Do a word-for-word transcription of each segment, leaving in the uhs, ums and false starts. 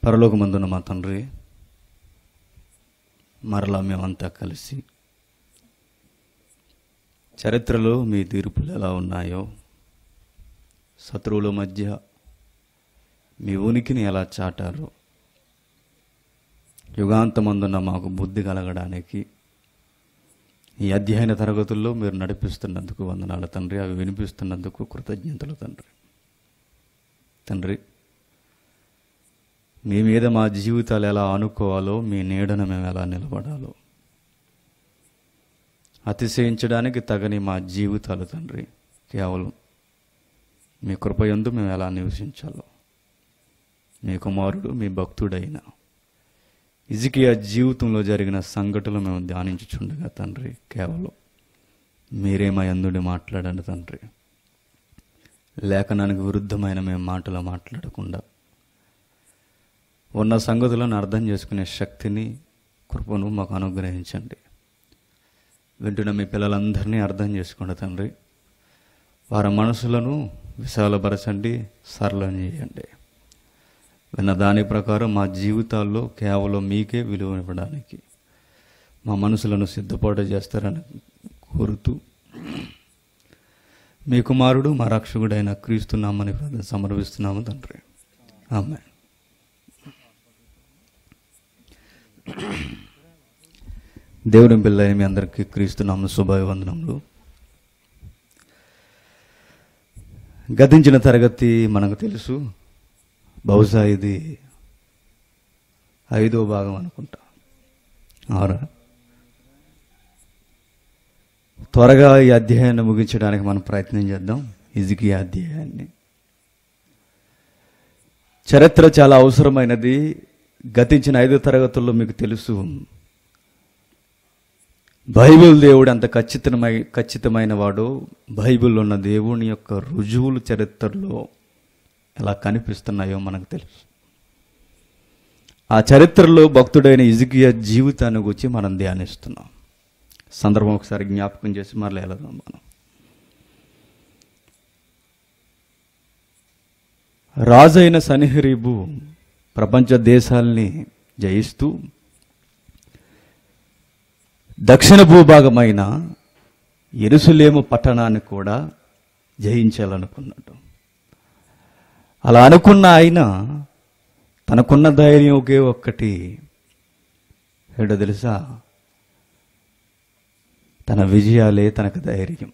పరలోకమందున్న మా తండ్రి, మరలా మేమంతా కలిసి చరిత్రలో మీ తీర్పులు ఎలా ఉన్నాయో, శత్రువుల మధ్య మీ ఉనికిని ఎలా చాటారో, యుగాంతమందున్న మాకు బుద్ధి కలగడానికి ఈ అధ్యయన తరగతుల్లో మీరు నడిపిస్తున్నందుకు వందనాలు తండ్రి. అవి వినిపిస్తున్నందుకు కృతజ్ఞతలు తండ్రి. తండ్రి, మీ మీద మా జీవితాలు ఎలా ఆనుకోవాలో, మీ నీడన మేము ఎలా నిలబడాలో, అతిశయించడానికి తగని మా జీవితాలు తండ్రి కేవలం మీ కృపయందు మేము ఎలా నివసించాలో, మీ కుమారుడు మీ భక్తుడైన హిజ్కియా జీవితంలో జరిగిన సంఘటనలు మేము ధ్యానించుచుండగా తండ్రి, కేవలం మీరే మా యందుండి మాట్లాడండి తండ్రి. లేఖనానికి విరుద్ధమైన మేము మాటలు మాట్లాడకుండా ఉన్న సంగతులను అర్థం చేసుకునే శక్తిని, కృపను మాకు అనుగ్రహించండి. వింటున్న మీ పిల్లలందరినీ అర్థం చేసుకోండి తండ్రి. వారి మనసులను విశాలపరచండి, సరళం చేయండి. విన్న దాని ప్రకారం మా జీవితాల్లో కేవలం మీకే విలువ ఇవ్వడానికి మా మనసులను సిద్ధపాటు చేస్తారని కోరుతూ, మీ కుమారుడు మా రక్షకుడైన క్రీస్తు నామమున సమర్పిస్తున్నాము తండ్రి. ఆమేన్. దేవుని పిల్లలైన మీ అందరికీ క్రీస్తు నామ శుభాభివందనములు. గతించిన తరగతి మనకు తెలుసు. బహుశా ఇది ఐదో భాగం అనుకుంటా, ఆరా. త్వరగా ఈ అధ్యాయాన్ని ముగించడానికి మనం ప్రయత్నం చేద్దాం. హిజ్కియా అధ్యాయాన్ని. చరిత్ర చాలా అవసరమైనది. గతించిన ఐదో తరగతుల్లో మీకు తెలుసు, బైబిల్ దేవుడు అంత ఖచ్చితమై ఖచ్చితమైన వాడు. బైబిల్లో ఉన్న దేవుని యొక్క రుజువులు చరిత్రలో ఎలా కనిపిస్తున్నాయో మనకు తెలుసు. ఆ చరిత్రలో భక్తుడైన హిజ్కియా జీవితాన్ని గురించి మనం ధ్యానిస్తున్నాం. సందర్భం ఒకసారి జ్ఞాపకం చేసి మరలా వెళదాం మనం. రాజైన సన్హెరీబు ప్రపంచ దేశాల్ని జయిస్తూ దక్షిణ భూభాగమైన యెరూషలేము పట్టణాన్ని కూడా జయించాలనుకున్నాడు. అలా అనుకున్న ఆయన తనకున్న ధైర్యం ఒకే ఒక్కటి ఏంటో తెలుసా? తన విజయాలే తనకు ధైర్యం.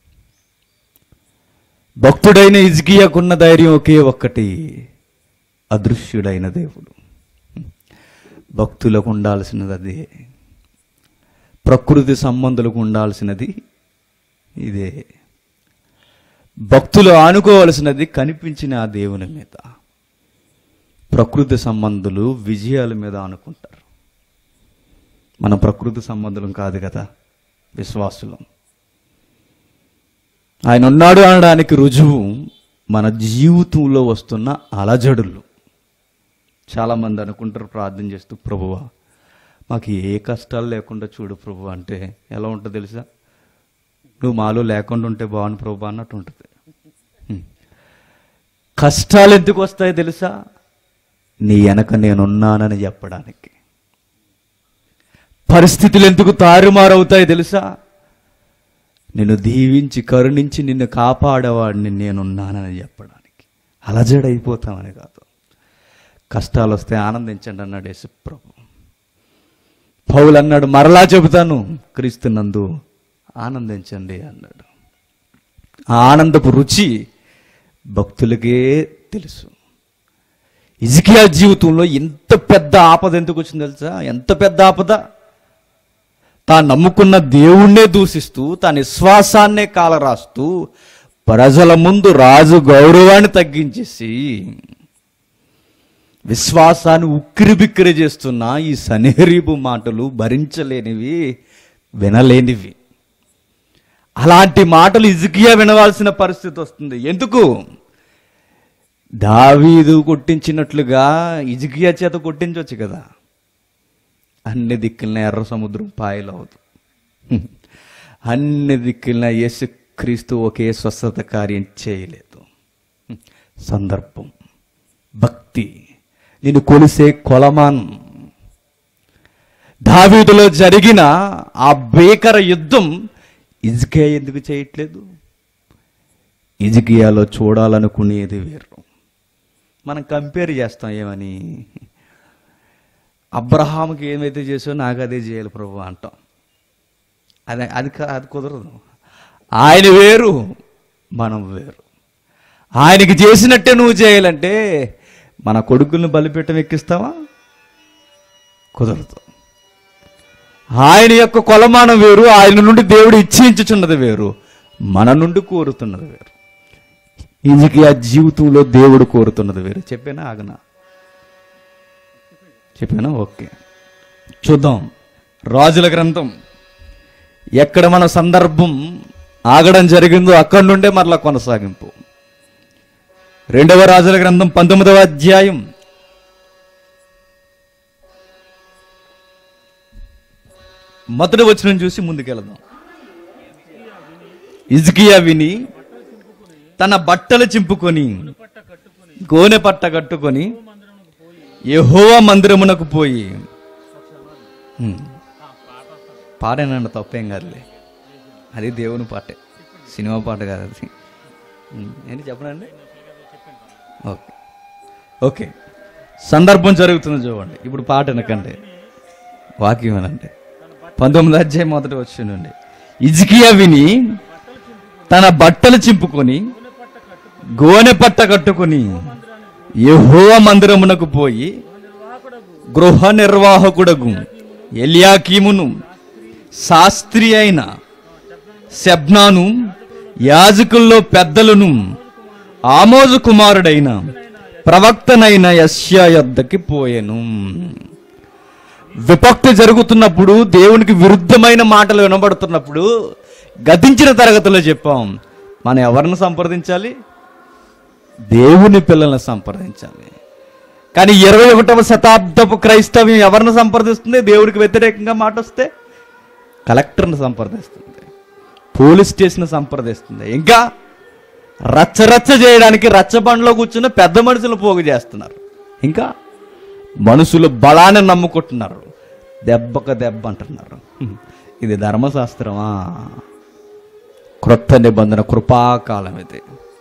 భక్తుడైన హిజ్కియాకున్న ధైర్యం ఒకే ఒక్కటి, అదృశ్యుడైన దేవుడు. భక్తులకు ఉండాల్సినది అదే, ప్రకృతి సంబంధులకు ఉండాల్సినది ఇదే. భక్తులు ఆనుకోవలసినది కనిపించిన ఆ దేవుని మీద. ప్రకృతి సంబంధులు విజయాల మీద ఆనుకుంటారు. మన ప్రకృతి సంబంధులం కాదు కదా, విశ్వాసులం. ఆయన ఉన్నాడు అనడానికి రుజువు మన జీవితంలో వస్తున్న అలజడులు. చాలామంది అనుకుంటారు ప్రార్థన చేస్తూ, ప్రభువా మాకు ఏ కష్టాలు లేకుండా చూడు ప్రభు. అంటే ఎలా ఉంటుంది తెలుసా? నువ్వు మాలో లేకుండా ఉంటే బాగుంది ప్రభు అన్నట్టు ఉంటుంది. కష్టాలు ఎందుకు వస్తాయో తెలుసా? నీ వెనక నేనున్నానని చెప్పడానికి. పరిస్థితులు ఎందుకు తారుమారవుతాయో తెలుసా? నిన్ను దీవించి కరుణించి నిన్ను కాపాడేవాడిని నేనున్నానని చెప్పడానికి. అలజడైపోతామని కాదు. కష్టాలు వస్తే ఆనందించండి అన్నాడు యేసు ప్రభు. పౌలు అన్నాడు, మరలా చెబుతాను, క్రీస్తునందు ఆనందించండి అన్నాడు. ఆ ఆనందపు రుచి భక్తులకే తెలుసు. హిజ్కియా జీవితంలో ఎంత పెద్ద ఆపద ఎందుకు వచ్చింది తెలుసా? ఎంత పెద్ద ఆపద! తాను నమ్ముకున్న దేవుణ్ణే దూషిస్తూ, తన విశ్వాసాన్నే కాలరాస్తూ, ప్రజల ముందు రాజు గౌరవాన్ని తగ్గించేసి విశ్వాసాన్ని ఉక్కిరి బిక్కిరి చేస్తున్న ఈ సన్హెరీబు మాటలు భరించలేనివి, వినలేనివి. అలాంటి మాటలు హిజ్కియా వినవలసిన పరిస్థితి వస్తుంది. ఎందుకు? దావీదు కొట్టించినట్లుగా హిజ్కియా చేత కొట్టించవచ్చు కదా. అన్ని దిక్కులన ఎర్ర సముద్రం పాయలవదు. అన్ని దిక్కులన యేసుక్రీస్తు ఒకే స్వస్థత కార్యం చేయలేదు. సందర్భం, భక్తి, నిన్ను కొలిసే కొలమానం. దావీదులో జరిగిన ఆ భీకర యుద్ధం హిజ్కియా ఎందుకు చేయట్లేదు? హిజ్కియాలో చూడాలనుకునేది వేరు. మనం కంపేర్ చేస్తాం ఏమని, అబ్రహాముకి ఏమైతే చేసో నాకు అదే చేయాలి ప్రభు అంటాం. అది అది అది కుదరదు. ఆయన వేరు, మనం వేరు. ఆయనకి చేసినట్టే నువ్వు చేయాలంటే మన కొడుకులను బలిపీఠం ఎక్కిస్తావా? కుదరదు. ఆయన యొక్క కొలమానం వేరు, ఆయన నుండి దేవుడు ఇచ్చించుచున్నది వేరు, మన నుండి కోరుతున్నది వేరు. హిజ్కియా జీవితంలో దేవుడు కోరుతున్నది వేరు. చెప్పానా ఆగనా? చెప్పానా? ఓకే, చూద్దాం. రాజుల గ్రంథం ఎక్కడ మన సందర్భం ఆగడం జరిగిందో అక్కడి నుండే మరలా కొనసాగింపు. రెండవ రాజుల గ్రంథం పంతొమ్మిదవ అధ్యాయం మొదటి వచనం చూసి ముందుకెళ్దాం. హిజ్కియా విని తన బట్టలు చింపుకొని గోనె పట్ట కట్టుకొని యెహోవా మందిరమునకు పోయి, పాడేనండి తప్పేం కాదులే, అది దేవుని పాటే, సినిమా పాట కాదు అది. ఏంటి చెప్పనండి? ఓకే ఓకే సందర్భం జరుగుతుంది చూడండి. ఇప్పుడు పాట వెనకండి, వాక్యం వినండి. పంతొమ్మిది అధ్యాయం మొదటి వచ్చినండి. హిజ్కియా విని తన బట్టలు చింపుకొని గోనె పట్ట కట్టుకొని యెహోవా మందిరమునకు పోయి గృహ నిర్వాహకుడగు ఎల్యాకీమును, శాస్త్రి అయిన షెబ్నాను, యాజకుల్లో పెద్దలను, ఆమోజు కుమారుడైన ప్రవక్తనైన యెషయా యొద్దకి పోయెను. విపక్తి జరుగుతున్నప్పుడు, దేవునికి విరుద్ధమైన మాటలు వినబడుతున్నప్పుడు గతించిన తరగతిలో చెప్పాం, మనం ఎవరిని సంప్రదించాలి? దేవుని పిల్లల్ని సంప్రదించాలి. కానీ ఇరవై ఒకటవ శతాబ్దపు క్రైస్తవ్యం ఎవరిని సంప్రదిస్తుంది? దేవుడికి వ్యతిరేకంగా మాట వస్తే కలెక్టర్ని సంప్రదిస్తుంది, పోలీస్ స్టేషన్ సంప్రదిస్తుంది, ఇంకా రచ్చరచ్చ చేయడానికి రచ్చబండలో కూర్చున్న పెద్ద మనుషులు పోగు చేస్తున్నారు, ఇంకా మనుషులు బలాన్ని నమ్ముకుంటున్నారు, దెబ్బక దెబ్బ అంటున్నారు. ఇది ధర్మశాస్త్రమా? క్రొత్త నిబంధన కృపాకాలం ఇది.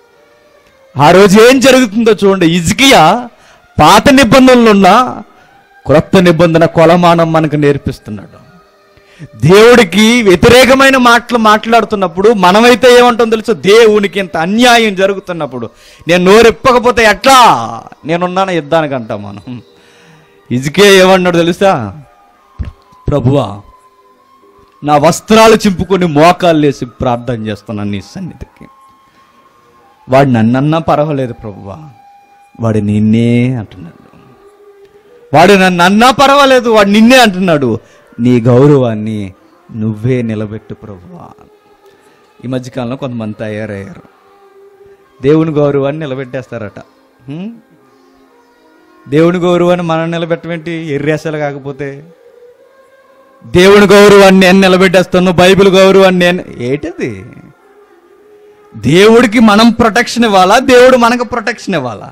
ఆ రోజు ఏం జరుగుతుందో చూడండి. హిజ్కియా పాత నిబంధనలు ఉన్న క్రొత్త నిబంధన కొలమానం మనకు నేర్పిస్తున్నాడు. దేవుడికి వ్యతిరేకమైన మాటలు మాట్లాడుతున్నప్పుడు మనమైతే ఏమంటాం తెలుసు? దేవునికి ఇంత అన్యాయం జరుగుతున్నప్పుడు నేను నోరెప్పకపోతే ఎట్లా, నేనున్నాను యుద్ధానికి అంటాం మనం. హిజ్కియా ఏమన్నాడు తెలుసా? ప్రభువా, నా వస్త్రాలు చింపుకొని మోకాళ్ళు వేసి ప్రార్థన చేస్తున్నాను నీ సన్నిధికి. వాడు నన్నన్నా పర్వాలేదు ప్రభువా, వాడు నిన్నే అంటున్నాడు. వాడు నన్ను అన్నా పర్వాలేదు, వాడు నిన్నే అంటున్నాడు. నీ గౌరవాన్ని నువ్వే నిలబెట్టు ప్రభువా. ఈ మధ్యకాలంలో కొంతమంది తయారయ్యారు, దేవుని గౌరవాన్ని నిలబెట్టేస్తారట. దేవుని గౌరవాన్ని మనం నిలబెట్టమేంటి? ఎర్రేసలు కాకపోతే దేవుని గౌరవాన్ని నేను నిలబెట్టేస్తాను, బైబిల్ గౌరవాన్ని నేను ఏంటది? దేవుడికి మనం ప్రొటెక్షన్ ఇవ్వాలా, దేవుడు మనకు ప్రొటెక్షన్ ఇవ్వాలా?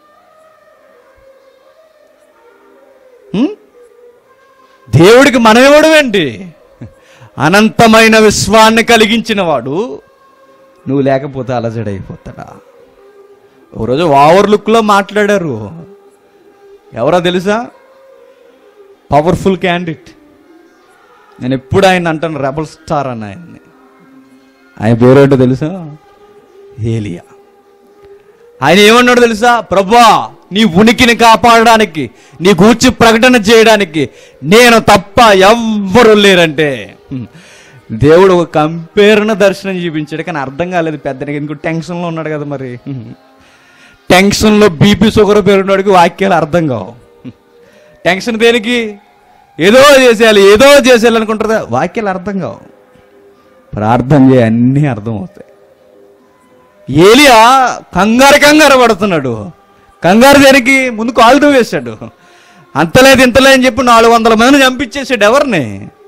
దేవుడికి మనం ఇవ్వడం ఏంటి? అనంతమైన విశ్వాన్ని కలిగించిన వాడు నువ్వు లేకపోతే అలజడైపోతాడా? ఒకరోజు ఓవర్ లుక్లో మాట్లాడారు. ఎవరో తెలుసా? Powerful candidate. నేను ఎప్పుడు ఆయన అంటాను రెబల్ స్టార్ అని. ఆయన్ని ఆయన పేరేంటో తెలుసా? ఏలియా. ఆయన ఏమన్నాడు తెలుసా? ప్రభువా, నీ ఉనికిని కాపాడడానికి, నీ గూర్చి ప్రకటన చేయడానికి నేను తప్ప ఎవ్వరు లేరంటే దేవుడు ఒక కంపేర్న దర్శనం చూపించాడు. కానీ అర్థం కాలేదు పెద్దనికి, ఇంకో టెన్షన్లో ఉన్నాడు కదా. మరి టెన్షన్లో బీపీ షుగర్ పెరిగినోడికి వాక్యాలు అర్థం కావు. టెన్షన్ దేనికి? ఏదో చేసేయాలి ఏదో చేసేయాలి అనుకుంటారు, వాక్యాలు అర్థం కావు. ప్రార్థన చేయ అన్నీ అర్థం అవుతాయి. ఏలియా కంగారు కంగారు పడుతున్నాడు. కంగారు దేనికి? ముందు కాలుతో వేశాడు. అంతలేదు ఇంతలే అని చెప్పి నాలుగు వందల మందిని చంపించేసాడు. ఎవరిని?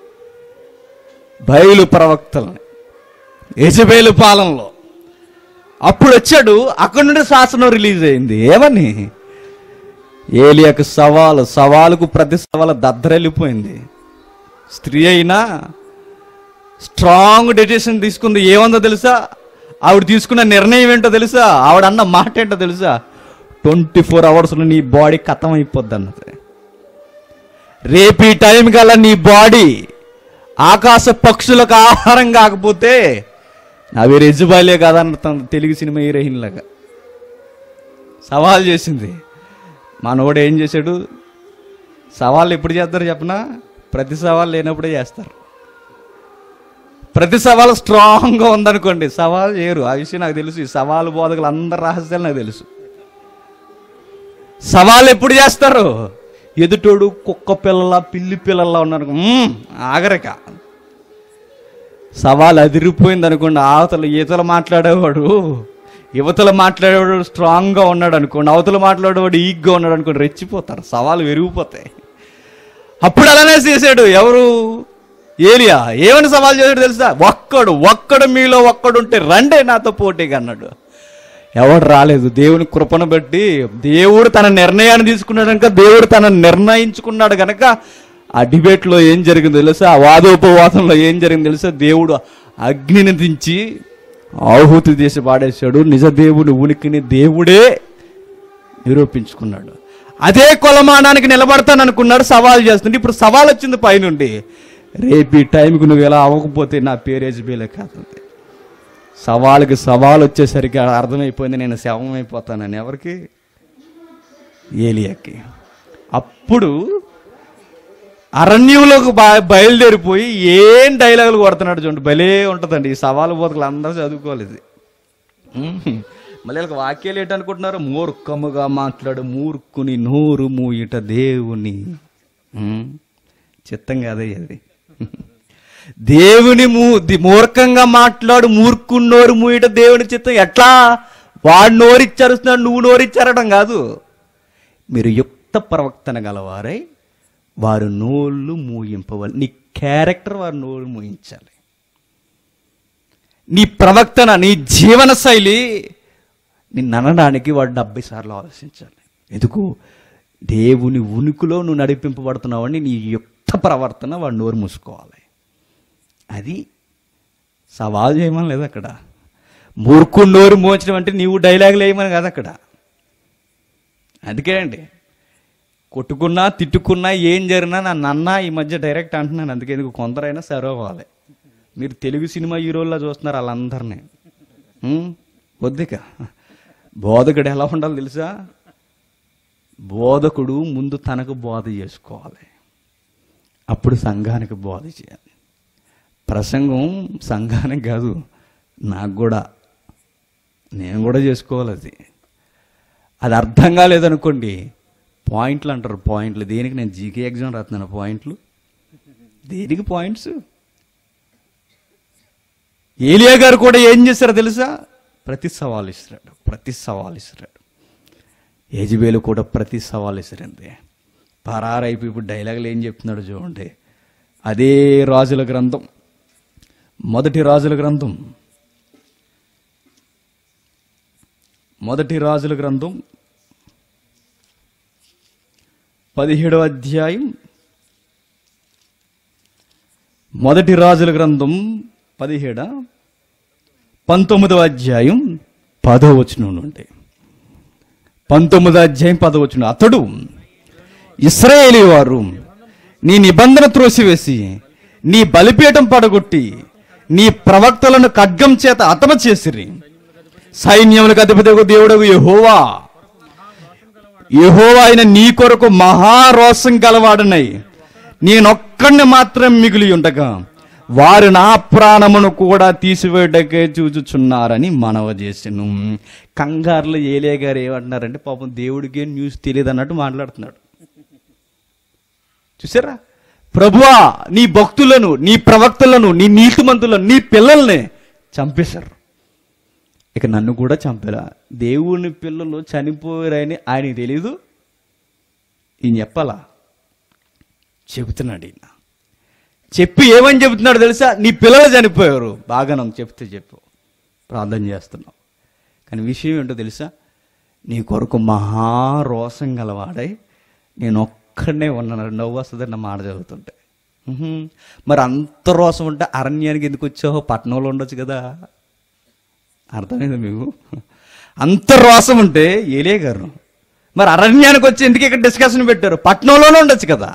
బయలు ప్రవక్తలని, యెజబెలు పాలనలో. అప్పుడు వచ్చాడు, అక్కడి నుండి శాసనం రిలీజ్ అయింది. ఏమని? ఏలియాకు సవాలు, సవాలుకు ప్రతి సవాలు దద్దరెళ్ళిపోయింది. స్త్రీ అయినా స్ట్రాంగ్ డెసిషన్ తీసుకుంది. ఏముందో తెలుసా? ఆవిడ తీసుకున్న నిర్ణయం ఏంటో తెలుసా? ఆవిడ అన్న మాట ఏంటో తెలుసా? ట్వంటీ ఫోర్ అవర్స్లో నీ బాడీ ఖతం అయిపోద్ది అన్నది. రేపు ఈ టైం కల్లా నీ బాడీ ఆకాశ పక్షులకు ఆహారం కాకపోతే అవి రెజ్జుబాయిలే కాదన్న తెలుగు సినిమా హీరోయిన్ లాగా సవాల్ చేసింది. మనోడు ఏం చేశాడు? సవాళ్ళు ఎప్పుడు చేస్తారు చెప్పనా? ప్రతి సవాల్ లేనప్పుడే చేస్తారు. ప్రతి సవాల్ స్ట్రాంగ్గా ఉందనుకోండి, సవాల్ చేయరు. ఆ విషయం నాకు తెలుసు. ఈ సవాలు బోధకులు అందరి రహస్యాలు నాకు తెలుసు. సవాల్ ఎప్పుడు చేస్తారు? ఎదుటోడు కుక్క పిల్లల పిల్లి పిల్లల్లా ఉన్నారు, ఆగరక. సవాల్ అదిరిపోయింది అనుకోండి, అవతల ఈతల మాట్లాడేవాడు యువతలు మాట్లాడేవాడు స్ట్రాంగ్గా ఉన్నాడు అనుకోండి, అవతల మాట్లాడేవాడు ఈగ్గా ఉన్నాడు అనుకోండి, రెచ్చిపోతారు, సవాలు విరిగిపోతాయి. అప్పుడు అలానే చేశాడు. ఎవరు? ఏలియా. ఏమని సవాల్ చేశాడు తెలుసా? ఒక్కడు ఒక్కడు మీలో ఒక్కడుంటే రండే నాతో పోటీగా అన్నాడు. ఎవడు రాలేదు. దేవుని కృపను బట్టి దేవుడు తన నిర్ణయాన్ని తీసుకున్నాడు కనుక, దేవుడు తన నిర్ణయించుకున్నాడు కనుక ఆ డిబేట్లో ఏం జరిగింది తెలుసా? ఆ వాదోపవాదంలో ఏం జరిగింది తెలుసా? దేవుడు అగ్నిని దించి ఆహుతి చేసి పాడేశాడు. నిజ దేవుని ఉనికిని దేవుడే నిరూపించుకున్నాడు. అదే కొలమానానికి నిలబడతాను అనుకున్నాడు, సవాల్ చేస్తుంటే ఇప్పుడు సవాల్ వచ్చింది పైనుండి. రేపు ఈ టైంకి నువ్వు ఎలా అవ్వకపోతే నా పేరు ఎజ్బేలే కాదు. సవాలుకి సవాల్ వచ్చేసరికి అర్థమైపోయింది, నేను శవం అయిపోతానని. ఎవరికి? ఏలియాకి. అప్పుడు అరణ్యంలోకి బయలుదేరిపోయి ఏం డైలాగులు కొడుతున్నాడు చూడండి, భలే ఉంటుందండి. ఈ సవాలు బోధకులు అందరూ చదువుకోలేదు. మళ్ళీ వీళ్ళకి వాక్యాలు ఏంటనుకుంటున్నారు? మూర్ఖముగా మాట్లాడు మూర్ఖుని నోరు మూయిట దేవుని చిత్తం కాదే అది. దేవుని మూ మూర్ఖంగా మాట్లాడు మూర్ఖుని నోరు మూయిట దేవుని చిత్తం. ఎట్లా? వాడు నోరిచ్చారుస్తున్నాడు, నువ్వు నోరిచ్చారడం కాదు. మీరు యుక్త ప్రవక్తన గలవారై వారు నోళ్ళు మూయింపవాలి. నీ క్యారెక్టర్ వారు నోరు మూయించాలి. నీ ప్రవక్తన, నీ జీవన శైలి నిన్ను అనడానికి వాడు డెబ్బై సార్లు ఆలోచించాలి. ఎందుకు? దేవుని ఉనికిలో నువ్వు నడిపింపబడుతున్నావు అని నీ యుక్త ప్రవర్తన వాడు నోరు మూసుకోవాలి. అది సవాల్ చేయమని లేదు అక్కడ. మూర్ఖుడు నోరు మోచడం అంటే నీవు డైలాగులు వేయమని కాదు అక్కడ. అందుకే అండి, కొట్టుకున్నా తిట్టుకున్నా ఏం జరిగినా నన్ను అన్నా ఈ మధ్య డైరెక్ట్ అంటున్నాను. అందుకే ఎందుకు కొందరైనా సర్వ్ అవ్వాలి. మీరు తెలుగు సినిమా హీరోల్లో చూస్తున్నారు వాళ్ళందరినీ. వద్దిక బోధకుడు ఎలా ఉండాలి తెలుసా? బోధకుడు ముందు తనకు బోధ చేసుకోవాలి, అప్పుడు సంఘానికి బోధ చేయాలి. ప్రసంగం సంఘానికి కాదు, నాకు కూడా, నేను కూడా చేసుకోవాలి. అది అది అర్థం కాలేదనుకోండి, పాయింట్లు అంటారు. పాయింట్లు దేనికి? నేను జీకే ఎగ్జామ్ రాస్తున్నాను. పాయింట్లు దేనికి? పాయింట్స్. ఏలియా గారు కూడా ఏం చేశారో తెలుసా? ప్రతి సవాల్ ఇస్తున్నాడు, ప్రతి సవాల్ ఇస్తున్నాడు. యెజబెలు కూడా ప్రతి సవాల్ ఇస్తారండి. పరారైపు ఇప్పుడు డైలాగులు ఏం చెప్తున్నాడు చూడండి. అదే రాజుల గ్రంథం, మొదటి రాజుల గ్రంథం, మొదటి రాజుల గ్రంథం పదిహేడవ అధ్యాయం, మొదటి రాజుల గ్రంథం పదిహేడ పంతొమ్మిదవ అధ్యాయం పదో వచనం నుండి పంతొమ్మిదో అధ్యాయం పదో వచనం. అతడు ఇశ్రాయేలీ వారు నీ నిబంధన త్రోసివేసి నీ బలిపీఠం పడగొట్టి నీ ప్రవక్తలను ఖడ్గం చేత హతమ చేసిరి. సైన్యములకు అధిపతియగు దేవుడగు యెహోవా యెహోవా అయిన నీ కొరకు మహారోషం గలవాడనై నేనొక్కడిని మాత్రం మిగిలి ఉండగా వారు నా ప్రాణమును కూడా తీసివేయటకే చూచుచున్నారని మనవ చేసెను. కంగారులో ఏలియా గారు ఏమంటున్నారంటే, పాపం దేవుడికి న్యూస్ తెలియదు అన్నట్టు మాట్లాడుతున్నాడు. చూసారా? ప్రభువా, నీ భక్తులను, నీ ప్రవక్తలను, నీ నీతిమంతులను, నీ పిల్లల్ని చంపేశారు, ఇక నన్ను కూడా చంపేలా. దేవుని పిల్లలు చనిపోయారని ఆయనకి తెలీదు, ఈయన చెప్పాలా? చెబుతున్నాడు. ఈయన చెప్పి ఏమని చెబుతున్నాడు తెలుసా? నీ పిల్లలు చనిపోయారు. బాగా నాకు చెప్తే చెప్పు, ప్రార్థన చేస్తున్నావు. కానీ విషయం ఏంటో తెలుసా? నీ కొరకు మహారోసం గలవాడై నేను ఒక్కడనే ఉన్నాను. నవ్వు వస్తుంది నా మాట చదువుతుంటే. మరి అంత రోసం ఉంటే అరణ్యానికి ఎందుకు వచ్చావు? పట్టణంలో ఉండొచ్చు కదా. అర్థమైంది మీకు? అంత రోసం ఉంటే ఏలే గారు మరి అరణ్యానికి వచ్చి ఎందుకు ఇక్కడ డిస్కషన్ పెట్టారు? పట్టణంలోనే ఉండొచ్చు కదా.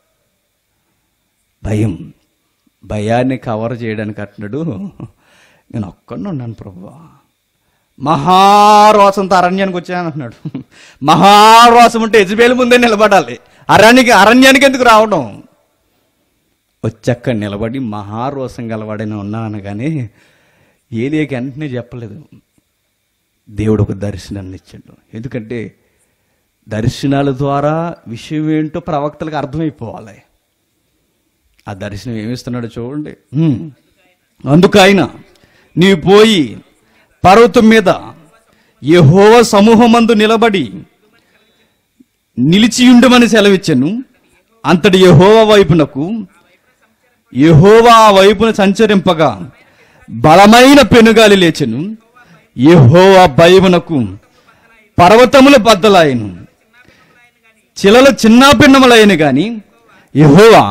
భయం, భయాన్ని కవర్ చేయడానికి అంటున్నాడు, నేను ఒక్కడిని ఉన్నాను ప్రభువా. మహారోసంతో అరణ్యానికి వచ్చాను అంటున్నాడు. మహారోసం ఉంటే యెజబెలు ముందే నిలబడాలి. అరణ్యానికి అరణ్యానికి ఎందుకు రావడం? వచ్చక్క నిలబడి మహారోసం గలవాడని ఉన్నాను. కానీ ఏలియాకి వెంటనే చెప్పలేదు. దేవుడు ఒక దర్శనాన్ని ఇచ్చాడు. ఎందుకంటే దర్శనాల ద్వారా విషయం ఏంటో ప్రవక్తలకు అర్థమైపోవాలి. ఆ దర్శనం ఏమిస్తున్నాడో చూడండి. అందుకు ఆయన, నీవు పోయి పర్వతం మీద యెహోవా సమూహమందు నిలబడి నిలిచియుండుమని సెలవిచ్చాను. అంతటి యెహోవా వైపునకు యెహోవా ఆ వైపున సంచరింపగా బలమైన పెనుగాలి లేచెను. యెహోవా భయమునకు పర్వతములు బద్దలాయను, చిలలు చిన్నాభిన్నములైన గాని యెహోవా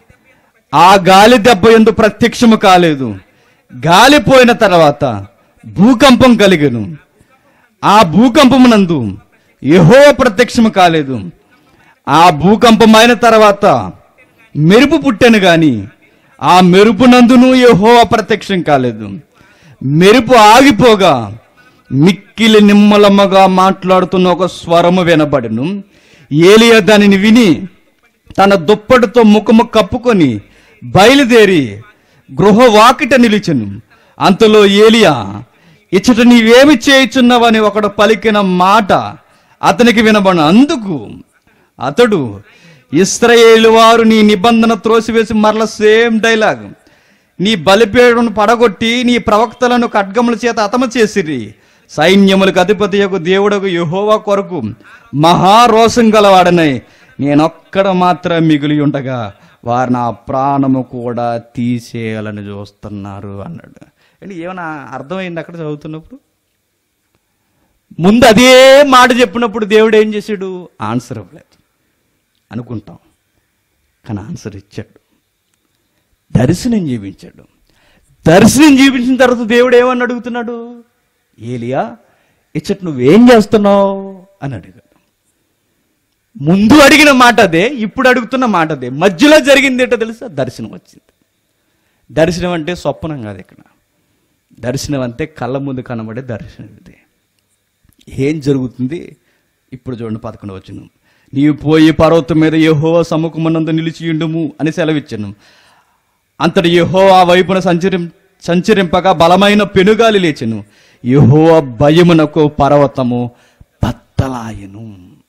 ఆ గాలి దెబ్బ యందు ప్రత్యక్షము కాలేదు. గాలి పోయిన తర్వాత భూకంపం కలిగెను. ఆ భూకంపమునందు యెహోవా ప్రత్యక్షము కాలేదు. ఆ భూకంపం అయిన తర్వాత మెరుపు పుట్టెను గాని ఆ మెరుపునందును యెహోవా ప్రత్యక్షం కాలేదు. మెరుపు ఆగిపోగా మిక్కిలి నిమ్మలమ్మగా మాట్లాడుతున్న ఒక స్వరము వినబడెను. ఏలియా దానిని విని తన దుప్పటితో ముఖము కప్పుకొని బయలుదేరి గృహవాకిట నిలిచెను. అంతలో ఏలియా, ఇచ్చట నీవేమి చేయుచున్నావని ఒకడు పలికిన మాట అతనికి వినబడిన. అందుకు అతడు, ఇశ్రాయేలు వారు నీ నిబంధన త్రోసివేసి, మరల సేమ్ డైలాగ్, నీ బలిపీడను పడగొట్టి నీ ప్రవక్తలను ఖడ్గముల చేత హతము చేసిరి. సైన్యములకు అధిపతియగు దేవుడకు యెహోవా కొరకు మహారోసం గలవాడనై నేనొక్కడ మాత్రం మిగిలి ఉండగా వారు నా ప్రాణము కూడా తీసేయాలని చూస్తున్నారు అన్నాడు. అంటే ఏమైనా అర్థమైంది అక్కడ చదువుతున్నప్పుడు? ముందు అదే మాట చెప్పినప్పుడు దేవుడు ఏం చేశాడు? ఆన్సర్ ఇవ్వలేదు అనుకుంటాం, కానీ ఆన్సర్ ఇచ్చాడు. దర్శనం జీవించాడు. దర్శనం జీవించిన తర్వాత దేవుడు ఏమని అడుగుతున్నాడు? ఏలియా, ఇచ్చట నువ్వేం చేస్తున్నావు అని అడిగాడు. ముందు అడిగిన మాట అదే, ఇప్పుడు అడుగుతున్న మాట అదే. మధ్యలో జరిగింది ఏంటో తెలుసా? దర్శనం వచ్చింది. దర్శనం అంటే స్వప్నం కాదు. ఇక్కడ దర్శనం అంటే కళ్ళ ముందు కనబడే దర్శనం. ఇది ఏం జరుగుతుంది ఇప్పుడు చూడండి. పదకొండు వచనం, నీవు పోయి పర్వతం మీద యెహోవా సముఖమునందు నిలిచియుండుము అని సెలవిచ్చాను. అంతటి యెహోవా ఆ వైపున సంచరిం సంచరింపగా బలమైన పెనుగాలి లేచెను. యెహోవా భయమునకు పర్వతము బద్దలాయెను.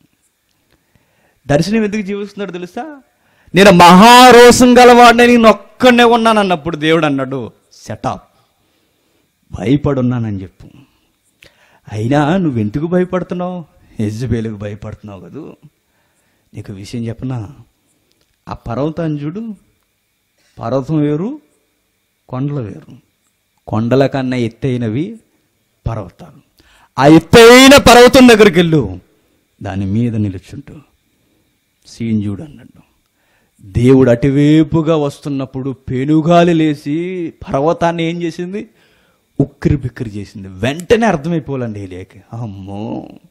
దర్శనం ఎందుకు జీవిస్తున్నాడు తెలుసా? నేను మహారోసం గలవాడిని, నేను ఒక్కడనే ఉన్నాను అన్నప్పుడు దేవుడు అన్నాడు, సెటప్, భయపడున్నానని చెప్పు. అయినా నువ్వెందుకు భయపడుతున్నావు? యెజబెలుకు భయపడుతున్నావు కదూ. నీకు విషయం చెప్పనా? ఆ పర్వతాన్ని చూడు. పర్వతం వేరు, కొండలు వేరు. కొండల కన్నా ఎత్తైనవి పర్వతాలు. ఆ ఎత్తైన పర్వతం దగ్గరికి వెళ్ళు, దాని మీద నిలుచుంటూ సీన్ చూడు అన్నాడు. దేవుడు అటువైపుగా వస్తున్నప్పుడు పెనుగాలి లేచి పర్వతాన్ని ఏం చేసింది? ఉక్కిరి బిక్కిరి చేసింది. వెంటనే అర్థమైపోలండి ఏలియాకి, అమ్మో,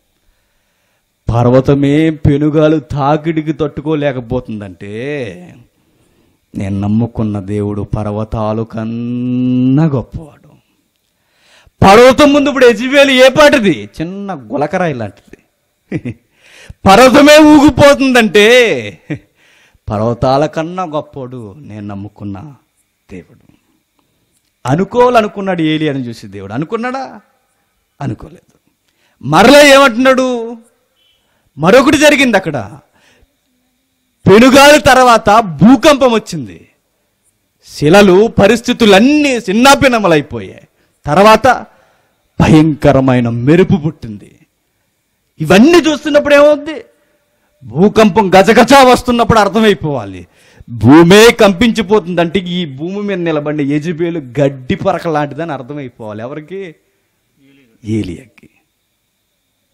పర్వతమే పెనుగాలు తాకిడికి తట్టుకోలేకపోతుందంటే నేను నమ్ముకున్న దేవుడు పర్వతాలు కన్నా గొప్పవాడు. పర్వతం ముందు ఇప్పుడు యెజబెలు ఏ పాటిది? చిన్న గులకరాయి లాంటిది. పర్వతమే ఊగిపోతుందంటే పర్వతాల కన్నా గొప్పవాడు నేను నమ్ముకున్న దేవుడు. అనుకోవాలనుకున్నాడు ఏలియాని చూసి దేవుడు. అనుకున్నాడా? అనుకోలేదు. మరలా ఏమంటున్నాడు? మరొకటి జరిగింది అక్కడ. పెనుగాలి తర్వాత భూకంపం వచ్చింది. శిలలు, పరిస్థితులన్నీ చిన్నాభిన్నములైపోయాయి. తర్వాత భయంకరమైన మెరుపు పుట్టింది. ఇవన్నీ చూస్తున్నప్పుడు ఏమవుద్ది? భూకంపం గజగజ వస్తున్నప్పుడు అర్థమైపోవాలి, భూమే కంపించిపోతుందంటే ఈ భూమి మీద నిలబడిన యెజబెలు గడ్డి పరక లాంటిదని అర్థమైపోవాలి. ఎవరికి? ఏలియాకి.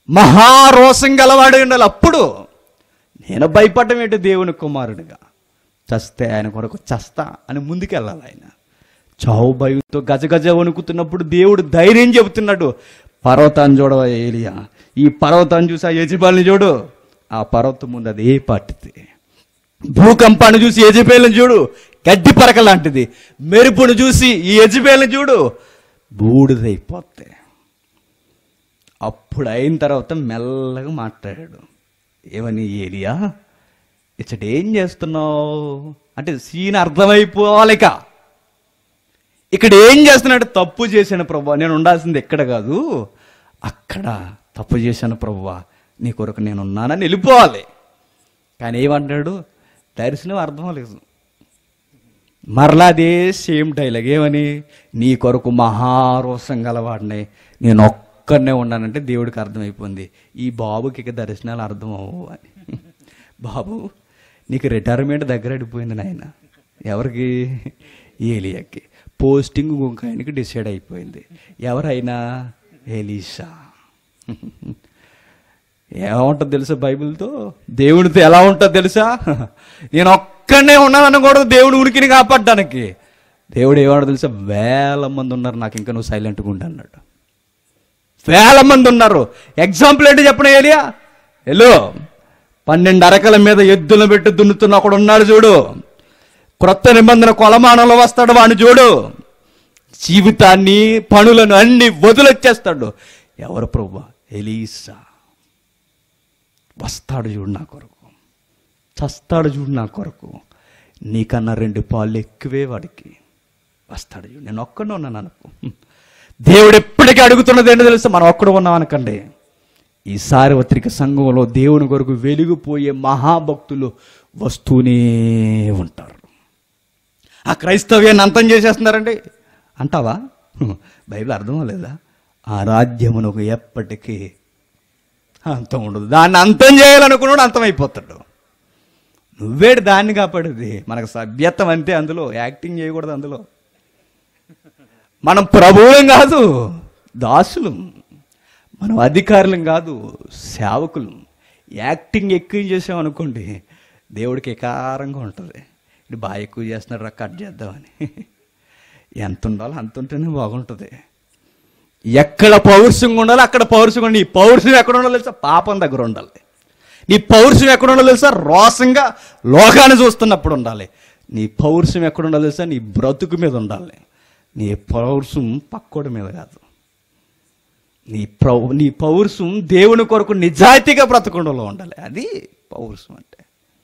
మహారోషం గలవాడు ఉండాలి. అప్పుడు నేను భయపడడం ఏంటి? దేవుని కుమారుడిగా చస్తే ఆయన కొరకు చస్తా అని ముందుకెళ్ళాలి. ఆయన చావు భయంతో గజగజ వణుకుతున్నప్పుడు దేవుడు ధైర్యం చెబుతున్నాడు. పర్వతాన్ని చూడవా ఏలియా, ఈ పర్వతాన్ని చూసి ఆ యెజెబెల్ని చూడు, ఆ పర్వతం ముందు అది ఏ పాటిది. భూకంపాన్ని చూసి యెజెబెల్ని చూడు, గడ్డి పరక లాంటిది. మెరుపును చూసి ఈ యెజెబెల్ని చూడు, బూడిదైపోతే. అప్పుడు అయిన తర్వాత మెల్లగా మాట్లాడాడు. ఏమని? ఏలియా ఇచ్చట ఏం చేస్తున్నావు అంటే సీన్ అర్థమైపోవాలిక. ఇక్కడ ఏం చేస్తున్నాడు? తప్పు చేశాను ప్రభువా, నేను ఉండాల్సింది ఎక్కడ కాదు అక్కడ. తప్పు చేశాను ప్రభువా, నీ కొరకు నేను ఉన్నానని వెళ్ళిపోవాలి. కానీ ఏమంటాడు? దర్శనం అర్థం లేదు. మరలా అదే సేమ్ డైలాగ్. ఏమని? నీ కొరకు మహారోషం గలవాడిని, నేను ఒక్కడనే ఉన్నానంటే దేవుడికి అర్థమైపోయింది ఈ బాబుకి ఇక దర్శనాలు అర్థం అవ్వవు అని. బాబు నీకు రిటైర్మెంట్ దగ్గర అడిపోయింది నాయన. ఎవరికి? ఏలియాకి. పోస్టింగ్ ఇంకొక ఆయనకి డిసైడ్ అయిపోయింది. ఎవరైనా? ఎలీషా. ఏమంటుంది తెలుసా బైబిల్తో? దేవుడితో ఎలా ఉంటుందో తెలుసా? నేను ఒక్కడనే ఉన్నాను అనకూడదు దేవుడు ఉనికిని కాపాడడానికి. దేవుడు ఏమన్నా తెలుసా? వేల మంది ఉన్నారు, నాకు ఇంకా నువ్వు సైలెంట్గా ఉండి అన్నాడు. వేల మంది ఉన్నారు. ఎగ్జాంపుల్ ఏంటి చెప్పిన? ఏలియా హలో పన్నెండు అరకల మీద ఎద్దులను పెట్టి దున్నుతున్న ఒకడు ఉన్నాడు చూడు. క్రొత్త నిబంధన కొలమానంలో వస్తాడు వాడిని చూడు. జీవితాన్ని పనులను అన్ని వదిలొచ్చేస్తాడు. ఎవరు ప్రభువా? ఎలీషా. వస్తాడు చూడు నా కొరకు, చస్తాడు చూడు నా కొరకు, నీకన్నా రెండు పాలు ఎక్కువే వాడికి. వస్తాడు చూడు. నేను ఒక్కడే ఉన్నాను అనుకో. దేవుడు ఎప్పటికీ అడుగుతున్నది ఏంటో తెలుసు? మనం ఒక్కడు ఉన్నాం అనకండి. ఈ సార్వత్రిక సంఘంలో దేవుని కొరకు వెలిగిపోయే మహాభక్తులు వస్తూనే ఉంటారు. ఆ క్రైస్తవ్యాన్ని అంతం చేసేస్తున్నారండి అంటావా? బైబిల్ అర్థం లేదా? ఆ రాజ్యమునకు ఎప్పటికీ అంతం ఉండదు. దాన్ని అంతం చేయాలనుకున్నాడు అంతమైపోతాడు. నువ్వేడు దాన్ని కాపాడేది? మనకు సభ్యత్వం అంతే, అందులో యాక్టింగ్ చేయకూడదు. అందులో మనం ప్రభువులం కాదు, దాసులం. మనం అధికారులం కాదు, సేవకులం. యాక్టింగ్ ఎక్కువ చేసామనుకోండి దేవుడికి ఎకారంగా ఉంటుంది. ఇది బాగా ఎక్కువ చేస్తున్నాడు రా, కట్ చేద్దామని. ఎంత ఉండాలో అంత ఉంటేనే బాగుంటుంది. ఎక్కడ పౌరుషంగా ఉండాలి అక్కడ పౌరుషంగా ఉండాలి. నీ పౌరుషం ఎక్కడ ఉండాలి తెలుసా? పాపం దగ్గర ఉండాలి. నీ పౌరుషం ఎక్కడ ఉండాలి తెలుసా? రోషంగా లోకాన్ని చూస్తున్నప్పుడు ఉండాలి. నీ పౌరుషం ఎక్కడ ఉండాలి తెలుసా? నీ బ్రతుకు మీద ఉండాలి. నీ పౌరుషం పక్కోడి మీద కాదు. నీ ప్రౌ నీ పౌరుషం దేవుని కొరకు నిజాయితీగా బ్రతకంలో ఉండాలి. అది పౌరుషం అంటే.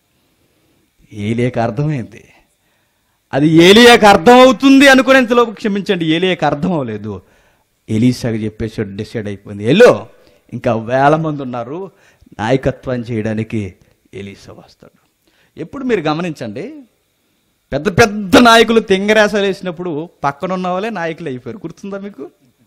ఏలియాకి అర్థమైంది. అది ఏలియాకి అర్థమవుతుంది అనుకునేంతలోపు క్షమించండి, ఏలియాకి అర్థం అవ్వలేదు. ఎలీషాకి చెప్పేసి డిసైడ్ అయిపోయింది. ఎల్లో ఇంకా వేల మంది ఉన్నారు, నాయకత్వం చేయడానికి ఎలీషా వస్తాడు. ఎప్పుడు మీరు గమనించండి, పెద్ద పెద్ద నాయకులు తెంగరేసాలు వేసినప్పుడు పక్కన ఉన్న వాళ్ళే నాయకులు అయిపోయారు. గుర్తుందా మీకు?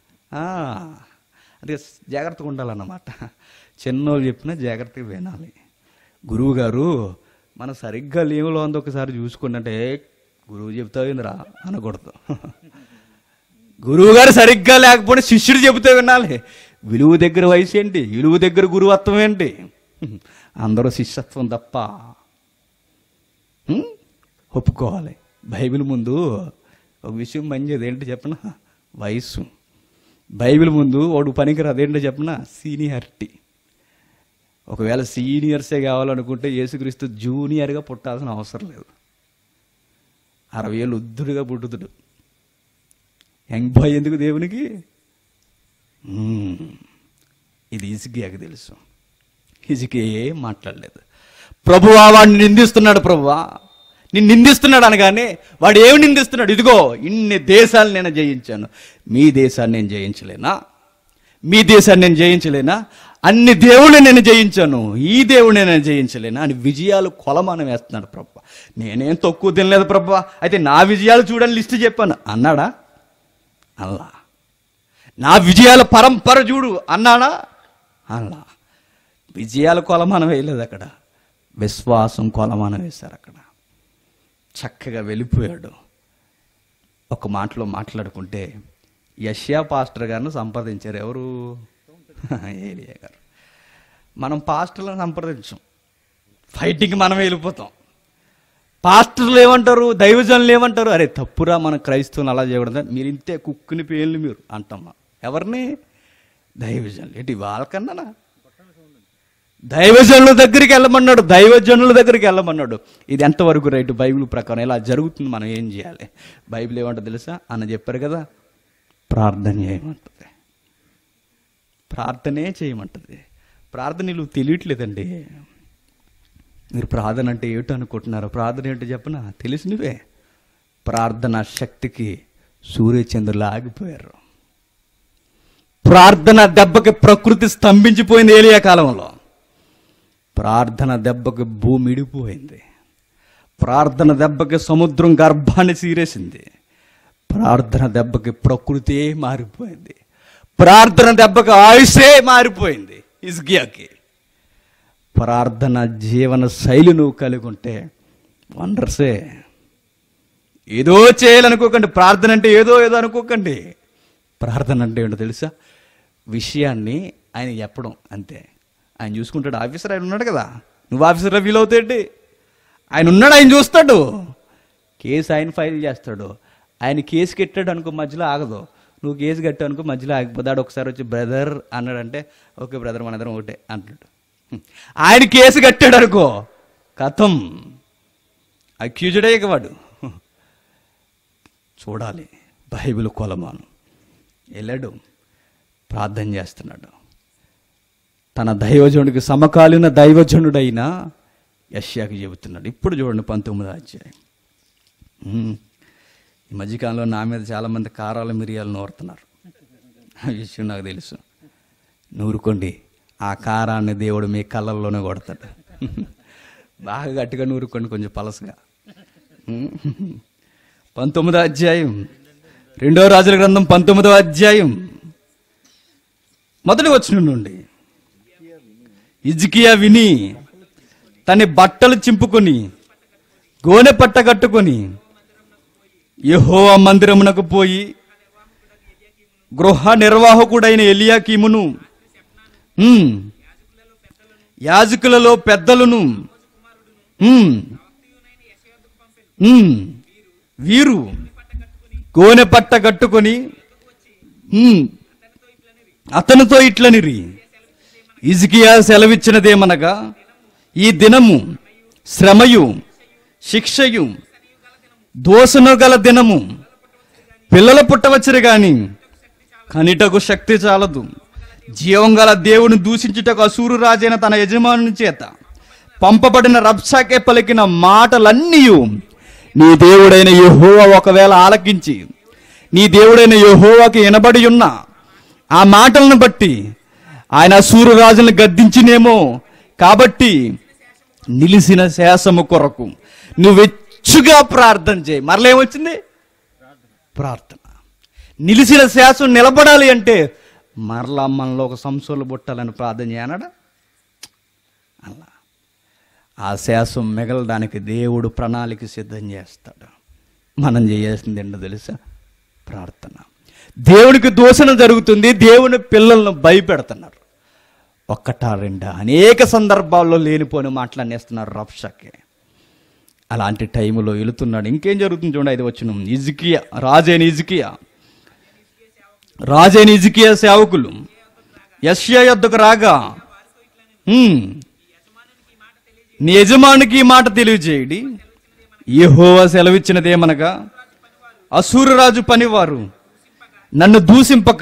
అదే జాగ్రత్తగా ఉండాలన్నమాట. చిన్నోళ్ళు చెప్పినా జాగ్రత్తగా వినాలి. గురువు గారు మనం సరిగ్గా లీవులో ఉంది ఒకసారి చూసుకోండి అంటే గురువు చెబుతావిందిరా అనకూడదు. గురువు గారు సరిగ్గా లేకపోతే శిష్యుడు చెబుతే వినాలి. విలువ దగ్గర వయసు ఏంటి, విలువ దగ్గర గురువత్వం ఏంటి? అందరూ శిష్యత్వం తప్ప ఒప్పుకోవాలి. బైబిల్ ముందు ఒక విషయం మంచిది ఏంటి చెప్పనా? వయసు. బైబిల్ ముందు వాడు పనికిరాదు ఏంటో చెప్పనా? సీనియారిటీ. ఒకవేళ సీనియర్సే కావాలనుకుంటే యేసుక్రీస్తు జూనియర్గా పుట్టాల్సిన అవసరం లేదు. అరవై ఏళ్ళు ఉద్దుడుగా పుట్టుతుడు. యంగ్ బాయ్ ఎందుకు దేవునికి? ఇది హిజ్కియాకి తెలుసు. హిజ్కియా ఏం మాట్లాడలేదు. ప్రభువా వాడిని నిందిస్తున్నాడు, ప్రభువా నిన్ను నిందిస్తున్నాడు అనగానే వాడు ఏమి నిందిస్తున్నాడు? ఇదిగో ఇన్ని దేశాలు నేను జయించాను, మీ దేశాన్ని నేను జయించలేనా? మీ దేశాన్ని నేను జయించలేనా? అన్ని దేవుళ్ళు నేను జయించాను, ఈ దేవుడిని నేను జయించలేనా అని విజయాలు కొలమానం వేస్తున్నాడు. ప్రభు నేనేం తక్కువ తినలేదు ప్రభు, అయితే నా విజయాలు చూడని లిస్ట్ చెప్పాను అన్నాడా? అల్లా. నా విజయాల పరంపర చూడు అన్నాడా? అల్లా. విజయాల కొలమానం వేయలేదు అక్కడ, విశ్వాసం కొలమానం వేశారు అక్కడ. చక్కగా వెళ్ళిపోయాడు. ఒక మాటలో మాట్లాడుకుంటే యెషయా పాస్టర్ గారిని సంప్రదించారు. ఎవరు? ఏలియా గారు. మనం పాస్టర్లను సంప్రదించం, ఫైటింగ్కి మనం వెళ్ళిపోతాం. పాస్టర్లు ఏమంటారు, దైవజనులు ఏమంటారు, అరే తప్పురా మన క్రైస్తవులు అలా చేయకూడదు, మీరు ఇంతే కుక్కుని పేర్లు మీరు అంటామా. ఎవరిని? దైవజనులు. ఏంటి వాళ్ళకన్నా దైవజనుల దగ్గరికి వెళ్ళమన్నాడు, దైవజనుల దగ్గరికి వెళ్ళమన్నాడు. ఇది ఎంతవరకు రైట్ బైబిల్ ప్రకారం? ఇలా జరుగుతుంది, మనం ఏం చేయాలి? బైబిల్ ఏమంటుంది తెలుసా? అన్న చెప్పారు కదా, ప్రార్థన చేయమంటుంది, ప్రార్థనే చేయమంటుంది. ప్రార్థన నువ్వు తెలియట్లేదండి. మీరు ప్రార్థన అంటే ఏమిటో అనుకుంటున్నారు. ప్రార్థన ఏంటో చెప్పనా? తెలుసు నువ్వే. ప్రార్థన శక్తికి సూర్యచంద్రులు ఆగిపోయారు. ప్రార్థన దెబ్బకి ప్రకృతి స్తంభించిపోయింది ఏలియా కాలంలో. ప్రార్థన దెబ్బకి భూమి ఇడిపోయింది. ప్రార్థన దెబ్బకి సముద్రం గర్భాన్ని సీరేసింది. ప్రార్థన దెబ్బకి ప్రకృతే మారిపోయింది. ప్రార్థన దెబ్బకి ఆయుషే మారిపోయింది హిజ్కియాకి. ప్రార్థన జీవన శైలి నువ్వు కలిగి ఉంటే వండర్సే. ఏదో చేయాలనుకోకండి. ప్రార్థన అంటే ఏదో ఏదో అనుకోకండి. ప్రార్థన అంటే ఏంటో తెలుసా? విషయాన్ని ఆయన చెప్పడం అంతే. ఆయన చూసుకుంటాడు. ఆఫీసర్ ఆయన ఉన్నాడు కదా, నువ్వు ఆఫీసర్లో ఫీల్ అవుతాడు. ఆయన ఉన్నాడు, ఆయన చూస్తాడు. కేసు ఆయన ఫైల్ చేస్తాడు. ఆయన కేసు కట్టాడు అనుకో, మధ్యలో ఆగదు. నువ్వు కేసు కట్టావు అనుకో, మధ్యలో ఆగిపోతాడు. ఒకసారి వచ్చి బ్రదర్ అన్నాడంటే ఓకే బ్రదర్ మనందరం ఒకటే అంటాడు. ఆయన కేసు కట్టాడు అనుకో, కథం, అక్యూజ్డే ఇక వాడు. చూడాలి బైబిల్ కొలమాను. వెళ్ళాడు, ప్రార్థన చేస్తున్నాడు. తన దైవజనుడికి సమకాలీన దైవజనుడైన యెషయాకి చెబుతున్నాడు. ఇప్పుడు చూడండి పంతొమ్మిదో అధ్యాయం. ఈ మధ్యకాలంలో నా మీద చాలామంది కారాల మిరియాలు నూరుతున్నారు. ఆ విషయం నాకు తెలుసు. నూరుకోండి, ఆ కారాన్ని దేవుడు మీ కళ్ళల్లోనే కొడతాడు. బాగా గట్టిగా నూరుకోండి, కొంచెం పలసగా. పంతొమ్మిదో అధ్యాయం, రెండవ రాజుల గ్రంథం పంతొమ్మిదవ అధ్యాయం మొదటి వచనం నుండి. హిజ్కియా విని తన బట్టలు చింపుకొని గోనె పట్ట కట్టుకొని యెహోవా మందిరమునకు పోయి గృహ నిర్వాహకుడైన ఎలియాకీమును యాజకులలో పెద్దలను వీరు గోనె పట్ట కట్టుకొని అతనితో ఇట్లనిరి, హిజ్కియా సెలవిచ్చినదేమనగా, ఈ దినము శ్రమయు శిక్షయు దోషను గల దినము. పిల్లలు పుట్టవచ్చురు గాని కనిటకు శక్తి చాలదు. జీవం గల దేవుని దూషించుటకు అసూరు రాజైన తన యజమానుని చేత పంపబడిన రబ్షాకే పలికిన మాటలన్నీ నీ దేవుడైన యెహోవా ఒకవేళ ఆలకించి నీ దేవుడైన యెహోవాకి వినబడి ఉన్న ఆ మాటలను బట్టి ఆయన అసూరు రాజులను గద్దించినేమో. కాబట్టి నిలిసిన శేషము కొరకు నువ్వు వెచ్చుగా ప్రార్థన చేయి. మరలేమొచ్చింది? ప్రార్థన. నిలిచిన శేషం నిలబడాలి అంటే మరలా మనలో ఒక సంసోలు పుట్టాలని ప్రార్థన చేయనడా? అలా ఆ శేషం మిగలడానికి దేవుడు ప్రణాళిక సిద్ధం చేస్తాడు. మనం చేయాల్సింది ఏంటో తెలుసా? ప్రార్థన. దేవునికి దూషణ జరుగుతుంది, దేవుని పిల్లలను భయపెడుతున్నారు. ఒక్కటా రెండా అనేక సందర్భాల్లో లేనిపోని మాట్లాడేస్తున్నారు రబ్షాకే. అలాంటి టైంలో వెళుతున్నాడు. ఇంకేం జరుగుతుంది చూడండి, ఐదు వచనం. హిజ్కియా రాజైన హిజ్కియా రాజైన హిజ్కియా సేవకులు యెషయా యొద్దకు రాగా, నీ యజమానికి ఈ మాట తెలియజేయడి, యెహోవా సెలవిచ్చినదేమనగా, అసూరు రాజు పనివారు నన్ను దూషింపక